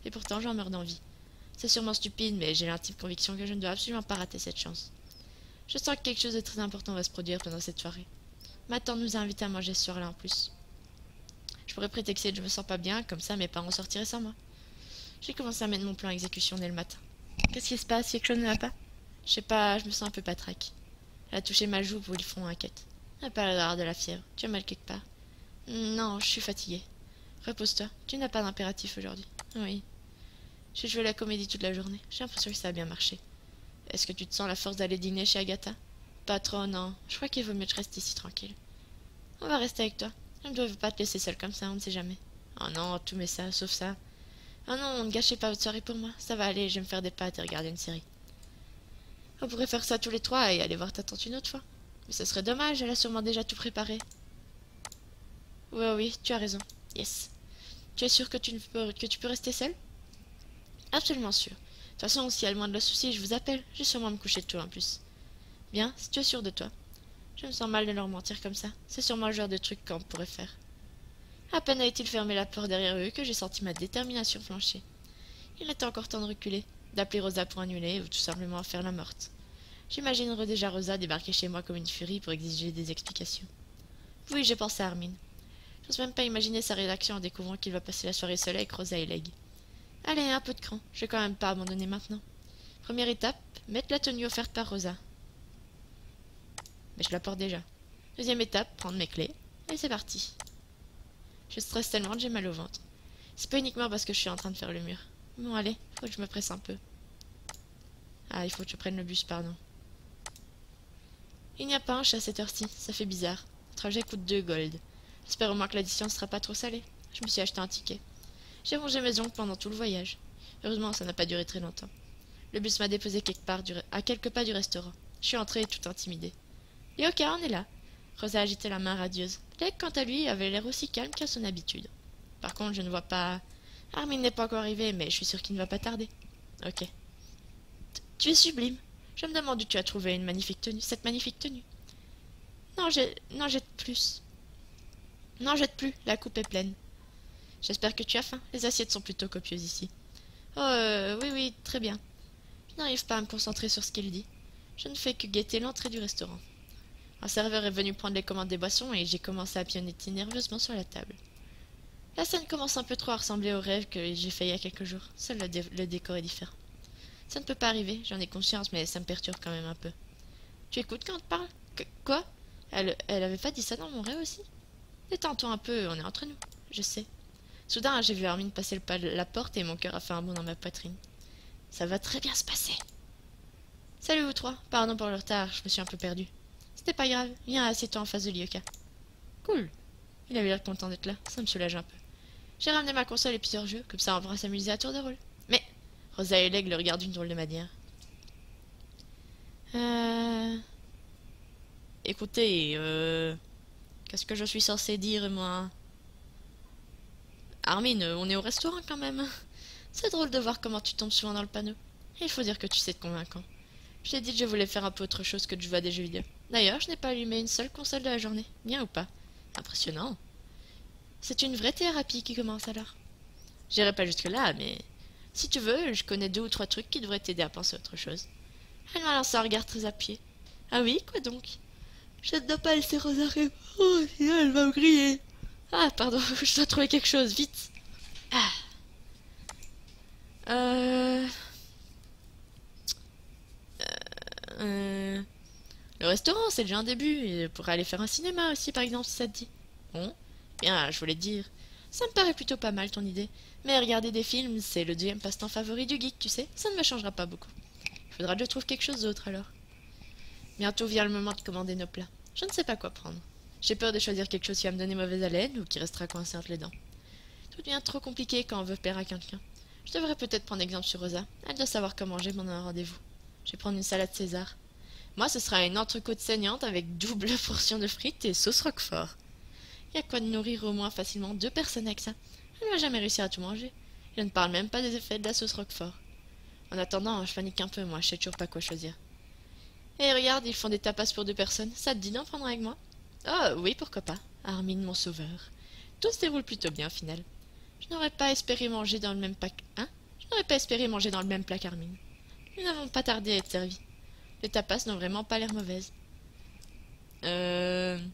Et pourtant, j'en meurs d'envie. C'est sûrement stupide, mais j'ai l'intime conviction que je ne dois absolument pas rater cette chance. Je sens que quelque chose de très important va se produire pendant cette soirée. Ma tante nous a invités à manger ce soir-là en plus. Je pourrais prétexter que je me sens pas bien, comme ça mes parents sortiraient sans moi. J'ai commencé à mettre mon plan à exécution dès le matin. Qu'est-ce qui se passe? Quelque chose ne va pas? Je sais pas, je me sens un peu patraque. Elle a touché ma joue pour lui front inquiète. Elle n'a pas l'air d'avoir de la fièvre. Tu as mal quelque part? Non, je suis fatiguée. Repose-toi. Tu n'as pas d'impératif aujourd'hui. Oui. J'ai joué la comédie toute la journée. J'ai l'impression que ça a bien marché. Est-ce que tu te sens la force d'aller dîner chez Agatha? Pas trop, non. Je crois qu'il vaut mieux que je reste ici tranquille. On va rester avec toi. Je ne dois pas te laisser seule comme ça, on ne sait jamais. Oh non, tout met ça, sauf ça. Oh non, ne gâchez pas votre soirée pour moi. Ça va aller, je vais me faire des pâtes et regarder une série. On pourrait faire ça tous les trois et aller voir ta tante une autre fois. Mais ce serait dommage, elle a sûrement déjà tout préparé. Oui, oui, tu as raison. Yes. Tu es sûr que tu, ne peux, que tu peux rester seule? Absolument sûr. De toute façon, si y a le moindre souci, je vous appelle. Je vais sûrement me coucher tôt en plus. Bien, si tu es sûr de toi. Je me sens mal de leur mentir comme ça. C'est sûrement le genre de truc qu'on pourrait faire. À peine a-t-il fermé la porte derrière eux que j'ai senti ma détermination flancher. Il était encore temps de reculer, d'appeler Rosa pour annuler ou tout simplement faire la morte. J'imagine déjà Rosa débarquer chez moi comme une furie pour exiger des explications. Oui, j'ai pensé à Armin. J'ose même pas imaginer sa réaction en découvrant qu'il va passer la soirée seul avec Rosa et Leg. Allez, un peu de cran, je vais quand même pas abandonner maintenant. Première étape, mettre la tenue offerte par Rosa. Mais je la porte déjà. Deuxième étape, prendre mes clés. Et c'est parti. Je stresse tellement que j'ai mal au ventre. C'est pas uniquement parce que je suis en train de faire le mur. Bon, allez, faut que je me presse un peu. Ah, il faut que je prenne le bus, pardon. Il n'y a pas un chat à cette heure-ci, ça fait bizarre. Le trajet coûte deux gold. J'espère au moins que l'addition ne sera pas trop salée. Je me suis acheté un ticket. J'ai rongé mes ongles pendant tout le voyage. Heureusement, ça n'a pas duré très longtemps. Le bus m'a déposé quelque part du... à quelques pas du restaurant. Je suis entrée tout intimidée. Yoka, on est là. Rosa agitait la main radieuse. Leg, quant à lui, avait l'air aussi calme qu'à son habitude. Par contre, je ne vois pas... Armin n'est pas encore arrivé, mais je suis sûre qu'il ne va pas tarder. Ok. Tu es sublime. Je me demande où tu as trouvé une magnifique tenue, cette magnifique tenue. Non, j'ai... Non, jette plus. Non, jette plus. La coupe est pleine. J'espère que tu as faim. Les assiettes sont plutôt copieuses ici. Oh, euh, oui, oui, très bien. Je n'arrive pas à me concentrer sur ce qu'il dit. Je ne fais que guetter l'entrée du restaurant. Un serveur est venu prendre les commandes des boissons et j'ai commencé à pianoter nerveusement sur la table. La scène commence un peu trop à ressembler au rêve que j'ai fait il y a quelques jours. Seul le, dé le décor est différent. Ça ne peut pas arriver, j'en ai conscience, mais ça me perturbe quand même un peu. Tu écoutes quand on te parle? Qu Quoi? Elle, elle avait pas dit ça dans mon rêve aussi? Détends-toi un peu, on est entre nous. Je sais. Soudain, j'ai vu Armin passer le pas de la porte et mon cœur a fait un bond dans ma poitrine. Ça va très bien se passer. Salut vous trois, pardon pour le retard, je me suis un peu perdue. C'était pas grave, viens, assieds-toi en face de Lyoka. Cool. Il avait l'air content d'être là, ça me soulage un peu. J'ai ramené ma console et plusieurs jeux, comme ça on pourra s'amuser à tour de rôle. Mais Rosa et Leg le regardent d'une drôle de manière. Euh... Écoutez, euh... qu'est-ce que je suis censé dire, moi? Armin, on est au restaurant quand même. C'est drôle de voir comment tu tombes souvent dans le panneau. Il faut dire que tu sais te convaincant. Je t'ai dit que je voulais faire un peu autre chose que de jouer à des jeux vidéo. D'ailleurs, je n'ai pas allumé une seule console de la journée. Bien ou pas? Impressionnant. C'est une vraie thérapie qui commence alors. J'irai pas jusque-là, mais... Si tu veux, je connais deux ou trois trucs qui devraient t'aider à penser à autre chose. Elle m'a lancé un regard très appuyé. Ah oui, quoi donc? Je ne dois pas laisser Rosa répondre, oh, sinon elle va me griller. Ah, pardon, je dois trouver quelque chose, vite. Ah. Euh... Euh... Le restaurant, c'est déjà un début. Et on pourrait aller faire un cinéma aussi, par exemple, si ça te dit. Bon, bien, je voulais te dire. Ça me paraît plutôt pas mal, ton idée. Mais regarder des films, c'est le deuxième passe-temps favori du geek, tu sais. Ça ne me changera pas beaucoup. Il faudra que je trouve quelque chose d'autre, alors. Bientôt vient le moment de commander nos plats. Je ne sais pas quoi prendre. J'ai peur de choisir quelque chose qui va me donner mauvaise haleine ou qui restera coincé entre les dents. Tout devient trop compliqué quand on veut plaire à quelqu'un. Je devrais peut-être prendre exemple sur Rosa. Elle doit savoir quoi manger pendant un rendez-vous. Je vais prendre une salade César. Moi, ce sera une entrecôte saignante avec double portion de frites et sauce roquefort. Il y a quoi de nourrir au moins facilement deux personnes avec ça. Elle ne va jamais réussir à tout manger. Je ne parle même pas des effets de la sauce roquefort. En attendant, je panique un peu, moi, je sais toujours pas quoi choisir. Et regarde, ils font des tapas pour deux personnes. Ça te dit d'en prendre avec moi? Oh, oui, pourquoi pas. Armin, mon sauveur. Tout se déroule plutôt bien, au final. Je n'aurais pas espéré manger dans le même pack... Hein? Je n'aurais pas espéré manger dans le même plat qu'Armin. Nous n'avons pas tardé à être servis. Les tapas n'ont vraiment pas l'air mauvaises. Euh...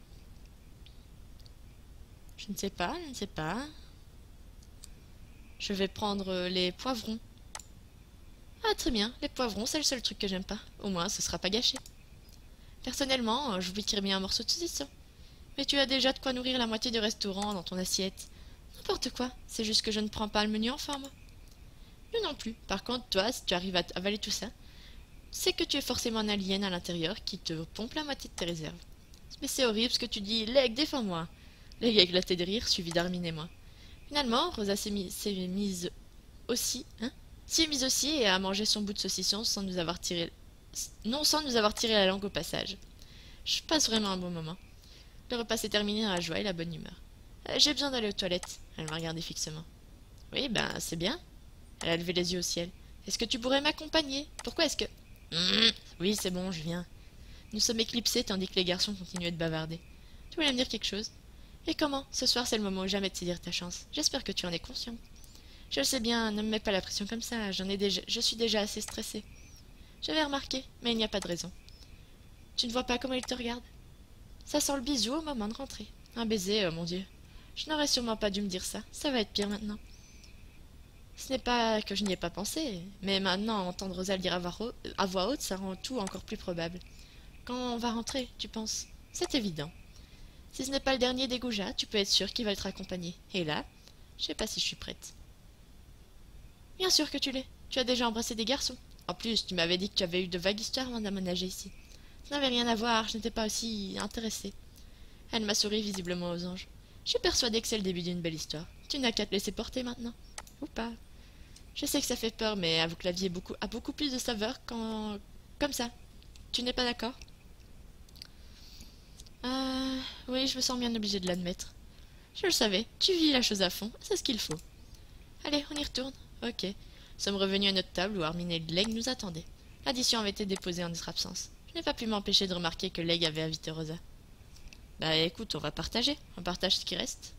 Je ne sais pas, je ne sais pas. Je vais prendre les poivrons. Ah, très bien, les poivrons, c'est le seul truc que j'aime pas. Au moins, ce sera pas gâché. Personnellement, je vous tirer bien un morceau de saucisson. Mais tu as déjà de quoi nourrir la moitié du restaurant dans ton assiette. N'importe quoi, c'est juste que je ne prends pas le menu en forme. Nous non plus. Par contre, toi, si tu arrives à avaler tout ça, c'est que tu es forcément un alien à l'intérieur qui te pompe la moitié de tes réserves. Mais c'est horrible ce que tu dis. Leg, défends-moi. Leg a éclaté de rire, suivi d'Armin et moi. Finalement, Rosa s'est mise, mise aussi, hein, s'y est mise aussi et a mangé son bout de saucisson sans nous avoir tiré, non sans nous avoir tiré la langue au passage. Je passe vraiment un bon moment. Le repas s'est terminé dans la joie et la bonne humeur. Euh, J'ai besoin d'aller aux toilettes. Elle m'a regardé fixement. Oui, ben c'est bien. Elle a levé les yeux au ciel. Est-ce que tu pourrais m'accompagner? Pourquoi est-ce que... Mmh, oui, c'est bon, je viens. Nous sommes éclipsés tandis que les garçons continuaient de bavarder. Tu voulais me dire quelque chose? Et comment? Ce soir, c'est le moment ou jamais de saisir ta chance. J'espère que tu en es conscient. Je le sais bien, ne me mets pas la pression comme ça. J'en ai déjà... Je suis déjà assez stressée. J'avais remarqué, mais il n'y a pas de raison. Tu ne vois pas comment il te regarde? Ça sent le bisou au moment de rentrer. Un baiser, oh mon Dieu. Je n'aurais sûrement pas dû me dire ça. Ça va être pire maintenant. Ce n'est pas que je n'y ai pas pensé, mais maintenant, entendre Rosa le dire à voix, haute, à voix haute, ça rend tout encore plus probable. Quand on va rentrer, tu penses? C'est évident. Si ce n'est pas le dernier des goujats, tu peux être sûr qu'il va te raccompagner. Et là, je sais pas si je suis prête. Bien sûr que tu l'es. Tu as déjà embrassé des garçons. En plus, tu m'avais dit que tu avais eu de vagues histoires avant d'aménager ici. Ça n'avait rien à voir, je n'étais pas aussi intéressée. Elle m'a souri visiblement aux anges. Je suis persuadée que c'est le début d'une belle histoire. Tu n'as qu'à te laisser porter maintenant. Ou pas. Je sais que ça fait peur, mais avoue que la vie est beaucoup, a beaucoup plus de saveur quand... comme ça. Tu n'es pas d'accord? Ah, oui, je me sens bien obligée de l'admettre. Je le savais, tu vis la chose à fond, c'est ce qu'il faut. Allez, on y retourne. Ok. Nous sommes revenus à notre table où Armin et Leg nous attendaient. L'addition avait été déposée en notre absence. Je n'ai pas pu m'empêcher de remarquer que Leg avait invité Rosa. Bah écoute, on va partager. On partage ce qui reste.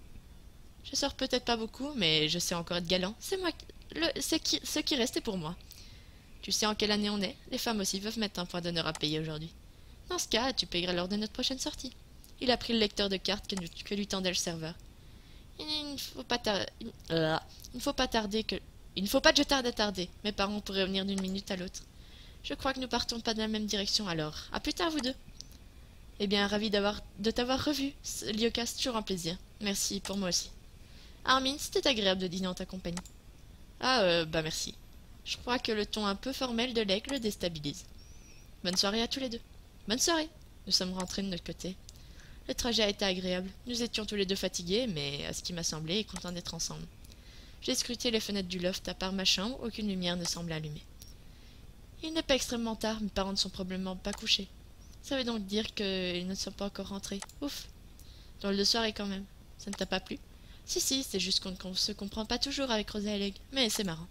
Je sors peut-être pas beaucoup, mais je sais encore être galant. C'est moi qui... Le... C'est qui... ce qui restait pour moi. Tu sais en quelle année on est? Les femmes aussi peuvent mettre un point d'honneur à payer aujourd'hui. Dans ce cas, tu payeras lors de notre prochaine sortie. Il a pris le lecteur de cartes que, que lui tendait le serveur. Il ne faut pas tarder... Il... Euh, il ne faut pas tarder que... Il ne faut pas que je tarde à tarder. Mes parents pourraient revenir d'une minute à l'autre. Je crois que nous partons pas dans la même direction alors. À plus tard, vous deux. Eh bien, ravi d'avoir de t'avoir revu, Lyoka, c'est toujours un plaisir. Merci, pour moi aussi. Armin, c'était agréable de dîner en ta compagnie. Ah, euh, bah merci. Je crois que le ton un peu formel de Leg le déstabilise. Bonne soirée à tous les deux. Bonne soirée. Nous sommes rentrés de notre côté. Le trajet a été agréable. Nous étions tous les deux fatigués, mais à ce qui m'a semblé, contents d'être ensemble. J'ai scruté les fenêtres du loft. À part ma chambre, aucune lumière ne semblait allumée. Il n'est pas extrêmement tard, mes parents ne sont probablement pas couchés. Ça veut donc dire qu'ils ne sont pas encore rentrés. Ouf. Drôle de soirée quand même. Ça ne t'a pas plu? Si, si, c'est juste qu'on ne se comprend pas toujours avec Rosa et Leg, mais c'est marrant.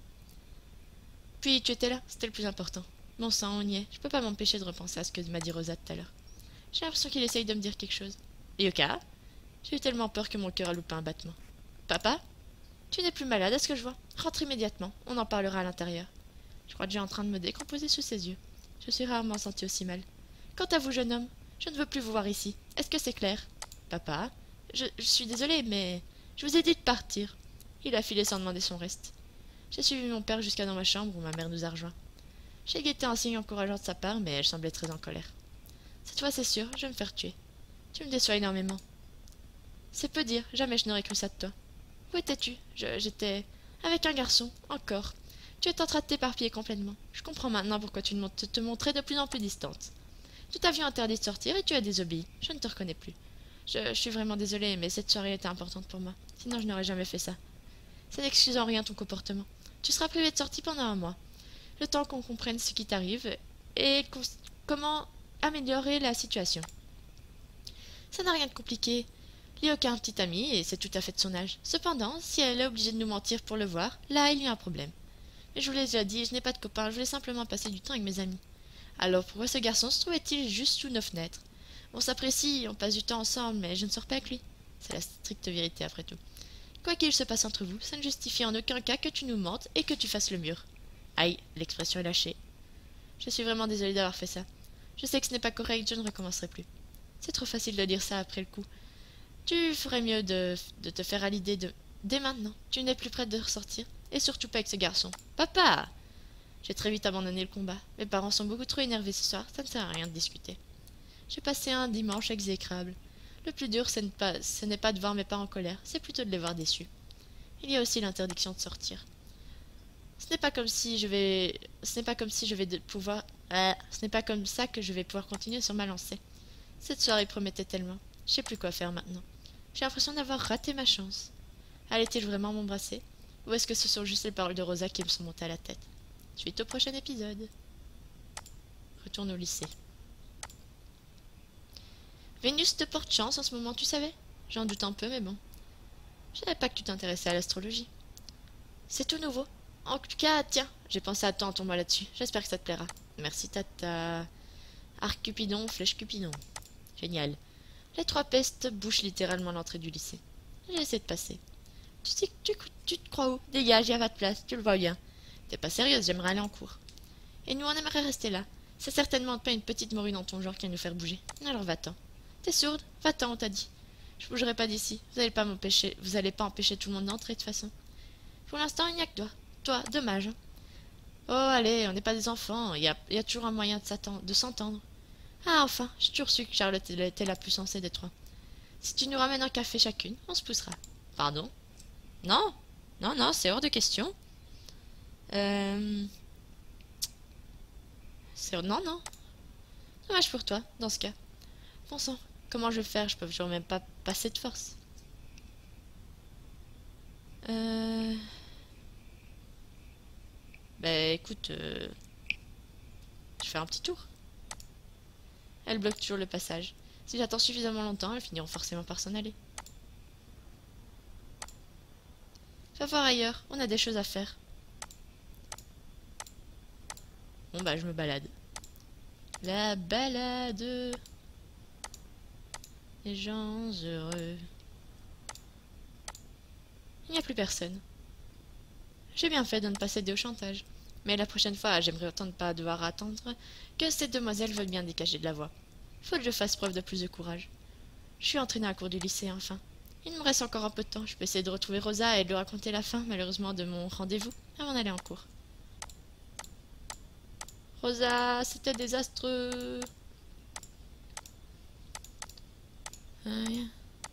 Puis tu étais là, c'était le plus important. Bon sang, on y est. Je peux pas m'empêcher de repenser à ce que m'a dit Rosa tout à l'heure. J'ai l'impression qu'il essaye de me dire quelque chose. Yoka? J'ai eu tellement peur que mon cœur a loupé un battement. Papa? Tu n'es plus malade, à ce que je vois. Rentre immédiatement, on en parlera à l'intérieur. Je crois que j'ai en train de me décomposer sous ses yeux. Je suis rarement sentie aussi mal. Quant à vous, jeune homme, je ne veux plus vous voir ici. Est-ce que c'est clair? Papa? Je, je suis désolée, mais... Je vous ai dit de partir. Il a filé sans demander son reste. J'ai suivi mon père jusqu'à dans ma chambre où ma mère nous a rejoints. J'ai guetté un signe encourageant de sa part, mais elle semblait très en colère. Cette fois, c'est sûr, je vais me faire tuer. Tu me déçois énormément. C'est peu dire, jamais je n'aurais cru ça de toi. Où étais-tu? J'étais... avec un garçon, encore. Tu es en train de t'éparpiller complètement. Je comprends maintenant pourquoi tu te, te montrais de plus en plus distante. Nous t'avions interdit de sortir et tu as désobéi. Je ne te reconnais plus. Je, je suis vraiment désolée, mais cette soirée était importante pour moi. Sinon, je n'aurais jamais fait ça. Ça n'excuse en rien ton comportement. Tu seras privé de sortie pendant un mois. Le temps qu'on comprenne ce qui t'arrive et comment améliorer la situation. Ça n'a rien de compliqué. Lyoka a un petit ami et c'est tout à fait de son âge. Cependant, si elle est obligée de nous mentir pour le voir, là, il y a un problème. Mais je vous l'ai déjà dit, je n'ai pas de copain, je voulais simplement passer du temps avec mes amis. Alors pourquoi ce garçon se trouvait-il juste sous nos fenêtres? On s'apprécie, on passe du temps ensemble, mais je ne sors pas avec lui. C'est la stricte vérité après tout. Quoi qu'il se passe entre vous, ça ne justifie en aucun cas que tu nous mentes et que tu fasses le mur. Aïe, l'expression est lâchée. Je suis vraiment désolée d'avoir fait ça. Je sais que ce n'est pas correct, je ne recommencerai plus. C'est trop facile de dire ça après le coup. Tu ferais mieux de, de te faire à l'idée de... Dès maintenant, tu n'es plus prête de ressortir, et surtout pas avec ce garçon. Papa! J'ai très vite abandonné le combat. Mes parents sont beaucoup trop énervés ce soir, ça ne sert à rien de discuter. J'ai passé un dimanche exécrable. Le plus dur, ce n'est pas, ce n'est pas de voir mes parents en colère, c'est plutôt de les voir déçus. Il y a aussi l'interdiction de sortir. Ce n'est pas comme si je vais... Ce n'est pas comme si je vais de pouvoir... Euh, ce n'est pas comme ça que je vais pouvoir continuer sur ma lancée. Cette soirée promettait tellement. Je sais plus quoi faire maintenant. J'ai l'impression d'avoir raté ma chance. Allait-il vraiment m'embrasser? Ou est-ce que ce sont juste les paroles de Rosa qui me sont montées à la tête? Suite au prochain épisode. Retourne au lycée. Vénus te porte chance en ce moment, tu savais? J'en doute un peu, mais bon. Je savais pas que tu t'intéressais à l'astrologie. C'est tout nouveau. En tout cas, tiens, j'ai pensé à toi en tombant là-dessus. J'espère que ça te plaira. Merci, tata. Arc Cupidon, flèche Cupidon. Génial. Les trois pestes bouchent littéralement l'entrée du lycée. J'ai essayé de passer. Tu sais que tu, tu te crois où? Dégage, y a pas de place, tu le vois bien. T'es pas sérieuse, j'aimerais aller en cours. Et nous, on aimerait rester là. C'est certainement pas une petite morue dans ton genre qui va nous faire bouger. Alors va-t'en. T'es sourde? Va-t'en, on t'a dit. Je bougerai pas d'ici. Vous allez pas m'empêcher. Vous allez pas empêcher tout le monde d'entrer de toute façon. Pour l'instant, il n'y a que toi. Toi, dommage. Oh, allez, on n'est pas des enfants. Il y a, y a toujours un moyen de s'entendre. Ah, enfin, j'ai toujours su que Charlotte était la plus sensée des trois. Si tu nous ramènes un café chacune, on se poussera. Pardon? Non, non, non, c'est hors de question. Euh... C'est... Non, non. Dommage pour toi, dans ce cas. Bon sang, comment je vais faire? Je peux toujours même pas passer de force. Euh... Bah écoute, euh... je fais un petit tour. Elle bloque toujours le passage. Si j'attends suffisamment longtemps, elles finiront forcément par s'en aller. Va voir ailleurs, on a des choses à faire. Bon bah je me balade. La balade des gens heureux. Il n'y a plus personne. J'ai bien fait de ne pas céder au chantage. Mais la prochaine fois, j'aimerais autant ne pas devoir attendre que cette demoiselle veuille bien dégager de la voie. Faut que je fasse preuve de plus de courage. Je suis entraînée à court du lycée, enfin. Il me reste encore un peu de temps. Je peux essayer de retrouver Rosa et de lui raconter la fin, malheureusement, de mon rendez-vous avant d'aller en cours. Rosa, c'était désastreux. Aïe.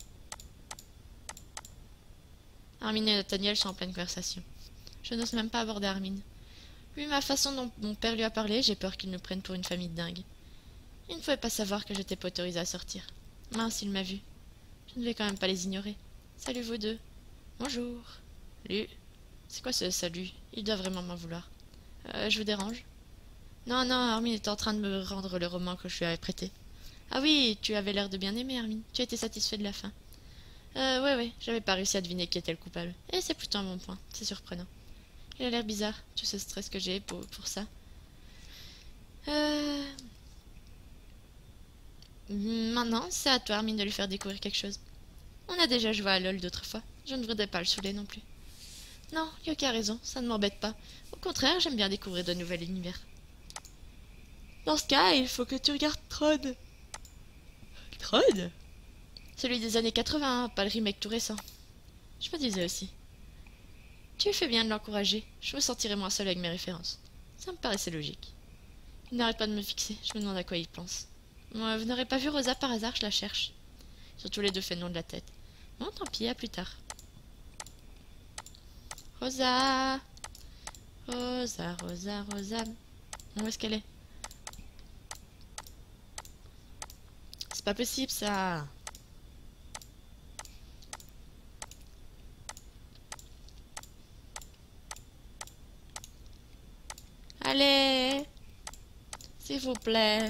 Armine et Nathaniel sont en pleine conversation. Je n'ose même pas aborder Armine. Vu ma façon dont mon père lui a parlé, j'ai peur qu'il nous prenne pour une famille de dingue. Il ne pouvait pas savoir que j'étais pas autorisée à sortir. Mince, il m'a vu. Je ne vais quand même pas les ignorer. Salut vous deux. Bonjour. Salut. C'est quoi ce salut? Il doit vraiment m'en vouloir. Euh, je vous dérange? Non, non, Armine est en train de me rendre le roman que je lui avais prêté. Ah oui, tu avais l'air de bien aimer, Armine. Tu as été satisfait de la fin. Euh, ouais, ouais, j'avais pas réussi à deviner qui était le coupable. Et c'est plutôt un bon point, c'est surprenant. Il a l'air bizarre, tout ce stress que j'ai pour, pour ça. Euh... Maintenant, c'est à toi, Armine, de lui faire découvrir quelque chose. On a déjà joué à LOL d'autres fois. Je ne voudrais pas le saouler non plus. Non, Yoka a raison, ça ne m'embête pas. Au contraire, j'aime bien découvrir de nouveaux univers. Dans ce cas, il faut que tu regardes Trod. Trod? Celui des années quatre-vingts, pas le remake tout récent. Je me disais aussi. Tu fais bien de l'encourager. Je me sentirais moins seule avec mes références. Ça me paraissait logique. Il n'arrête pas de me fixer. Je me demande à quoi il pense. Moi, vous n'aurez pas vu Rosa par hasard, je la cherche. Surtout les deux fait le nom de la tête. Bon, tant pis, à plus tard. Rosa. Rosa, Rosa, Rosa. Où est-ce qu'elle est? C'est pas possible, ça. Allez, s'il vous plaît.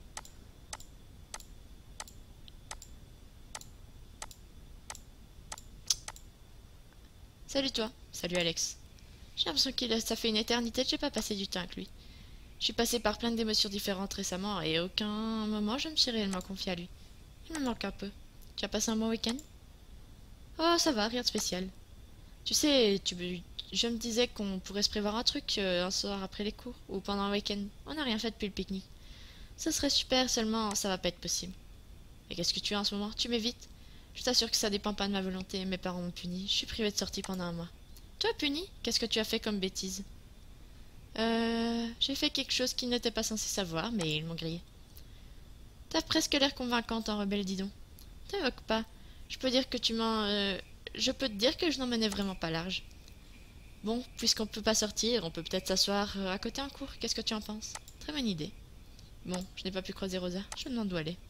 Salut toi. Salut Alex. J'ai l'impression qu'il ça fait une éternité que j'ai pas passé du temps avec lui. Je suis passée par plein d'émotions différentes récemment et à aucun moment je me suis réellement confiée à lui. Il me manque un peu. Tu as passé un bon week-end? Oh, ça va, rien de spécial. Tu sais, tu, je me disais qu'on pourrait se prévoir un truc euh, un soir après les cours ou pendant un week-end. On n'a rien fait depuis le pique-nique. Ce serait super, seulement ça va pas être possible. Et qu'est-ce que tu as en ce moment? Tu m'évites? Je t'assure que ça dépend pas de ma volonté. Mes parents m'ont puni. Je suis privée de sortie pendant un mois. Toi, puni? Qu'est-ce que tu as fait comme bêtise? Euh... J'ai fait quelque chose qu'ils n'étaient pas censés savoir, mais ils m'ont grillé. T'as presque l'air convaincante en rebelle, dis donc. Te moque pas. Je peux dire que tu m'en... euh, Je peux te dire que je n'en menais vraiment pas large. Bon, puisqu'on peut pas sortir, on peut peut-être s'asseoir euh, à côté en cours. Qu'est-ce que tu en penses? Très bonne idée. Bon, je n'ai pas pu croiser Rosa. Je me demande où aller.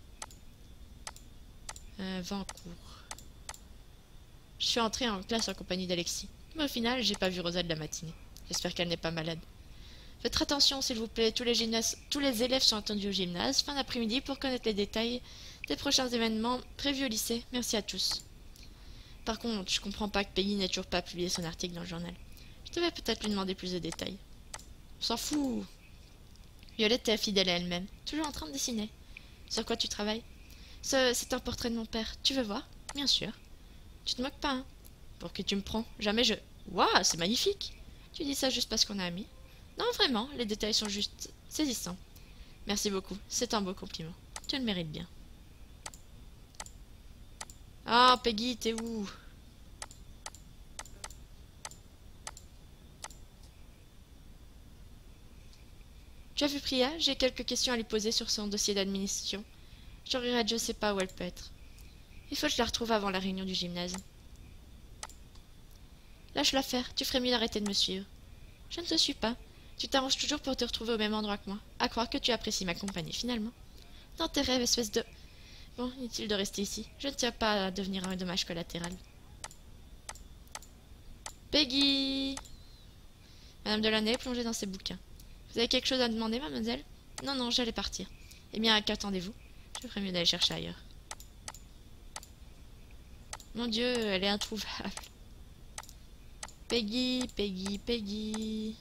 Euh, va en cours. Je suis entrée en classe en compagnie d'Alexis. Mais au final, j'ai pas vu Rosa de la matinée. J'espère qu'elle n'est pas malade. Faites attention, s'il vous plaît. Tous les, gymnases... Tous les élèves sont attendus au gymnase, fin d'après-midi, pour connaître les détails des prochains événements prévus au lycée. Merci à tous. Par contre, je comprends pas que Peggy n'ait toujours pas publié son article dans le journal. Je devais peut-être lui demander plus de détails. On s'en fout. Violette est fidèle à elle-même, toujours en train de dessiner. Sur quoi tu travailles? Ce, C'est un portrait de mon père. Tu veux voir? Bien sûr. Tu te moques pas, hein? Pour qui tu me prends? Jamais je... Waouh, c'est magnifique! Tu dis ça juste parce qu'on est amis? Non, vraiment, les détails sont juste saisissants. Merci beaucoup, c'est un beau compliment. Tu le mérites bien. Ah, Peggy, t'es où? Tu as vu Priya? J'ai quelques questions à lui poser sur son dossier d'admission. Je regrette, je sais pas où elle peut être. Il faut que je la retrouve avant la réunion du gymnase. Lâche-la faire, tu ferais mieux d'arrêter de me suivre. Je ne te suis pas. Tu t'arranges toujours pour te retrouver au même endroit que moi. À croire que tu apprécies ma compagnie, finalement. Dans tes rêves, espèce de... Bon, inutile de rester ici. Je ne tiens pas à devenir un dommage collatéral. Peggy! Madame Delaunay est plongée dans ses bouquins. Vous avez quelque chose à demander, mademoiselle? Non, non, j'allais partir. Eh bien, qu'attendez-vous? Je ferais mieux d'aller chercher ailleurs. Mon Dieu, elle est introuvable. Peggy, Peggy, Peggy...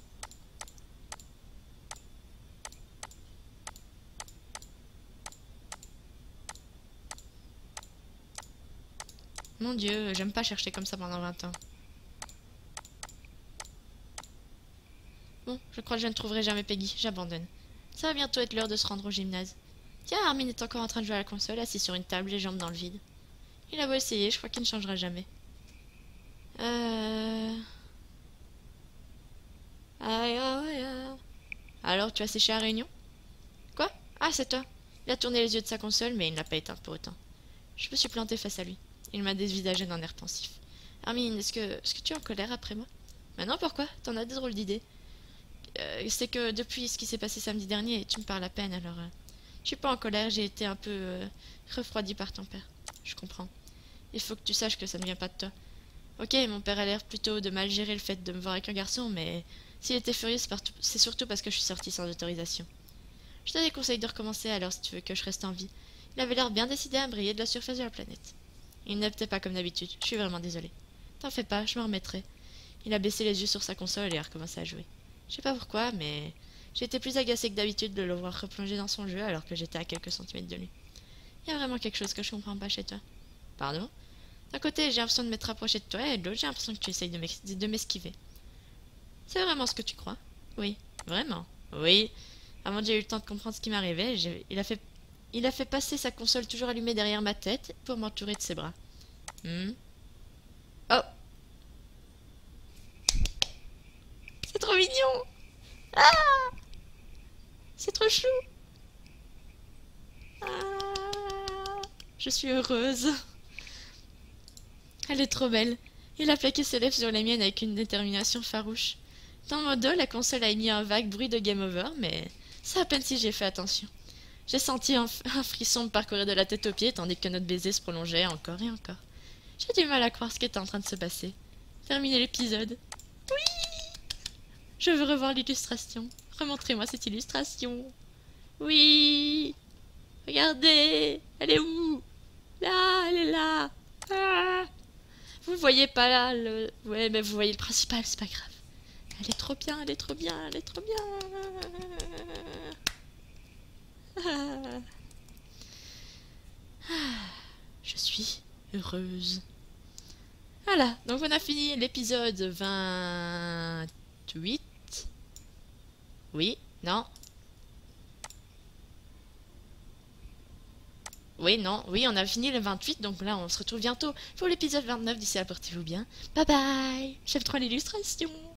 Mon Dieu, j'aime pas chercher comme ça pendant vingt ans. Bon, je crois que je ne trouverai jamais Peggy, j'abandonne. Ça va bientôt être l'heure de se rendre au gymnase. Tiens, Armin est encore en train de jouer à la console, assis sur une table, les jambes dans le vide. Il a beau essayer, je crois qu'il ne changera jamais. Euh... Aïe, aïe, aïe. Alors, tu as séché à la réunion? Quoi? Ah, c'est toi. Il a tourné les yeux de sa console, mais il ne l'a pas éteinte pour autant. Je me suis plantée face à lui. Il m'a dévisagé d'un air pensif. Armin, est-ce que, est-ce que tu es en colère après moi? Mais non, pourquoi? T'en as des drôles d'idées. Euh, c'est que depuis ce qui s'est passé samedi dernier, tu me parles à peine, alors... Euh, je suis pas en colère, j'ai été un peu euh, refroidie par ton père. Je comprends. Il faut que tu saches que ça ne vient pas de toi. Ok, mon père a l'air plutôt de mal gérer le fait de me voir avec un garçon, mais s'il était furieux, c'est surtout parce que je suis sortie sans autorisation. Je te déconseille de recommencer alors si tu veux que je reste en vie. Il avait l'air bien décidé à briller de la surface de la planète. Il n'était pas comme d'habitude, je suis vraiment désolée. T'en fais pas, je me remettrai. Il a baissé les yeux sur sa console et a recommencé à jouer. Je sais pas pourquoi, mais j'ai été plus agacée que d'habitude de le voir replonger dans son jeu alors que j'étais à quelques centimètres de lui. Il y a vraiment quelque chose que je comprends pas chez toi. Pardon? D'un côté, j'ai l'impression de m'être rapprochée de toi et de l'autre, j'ai l'impression que tu essayes de m'esquiver. C'est vraiment ce que tu crois? Oui. Vraiment? Oui. Avant que j'ai eu le temps de comprendre ce qui m'arrivait, il a fait... il a fait passer sa console toujours allumée derrière ma tête pour m'entourer de ses bras. Hmm. Oh! C'est trop mignon! Ah! C'est trop chou! Ah! Je suis heureuse. Elle est trop belle. Il a plaqué ses lèvres sur les miennes avec une détermination farouche. Dans mon dos, la console a émis un vague bruit de game over, mais c'est à peine si j'ai fait attention. J'ai senti un, un frisson me parcourir de la tête aux pieds tandis que notre baiser se prolongeait encore et encore. J'ai du mal à croire ce qui était en train de se passer. Terminer l'épisode. Oui! Je veux revoir l'illustration. Remontrez-moi cette illustration. Oui! Regardez! Elle est où? Là, elle est là! Ah! Vous voyez pas là le... Ouais, mais vous voyez le principal, c'est pas grave. Elle est trop bien, elle est trop bien, elle est trop bien. Ah. Ah. Je suis heureuse. Voilà, donc on a fini l'épisode vingt-huit. Oui, non. Oui, non, oui, on a fini le vingt-huit, donc là on se retrouve bientôt pour l'épisode vingt-neuf. D'ici là, portez-vous bien. Bye bye. J'aime trop l'illustration.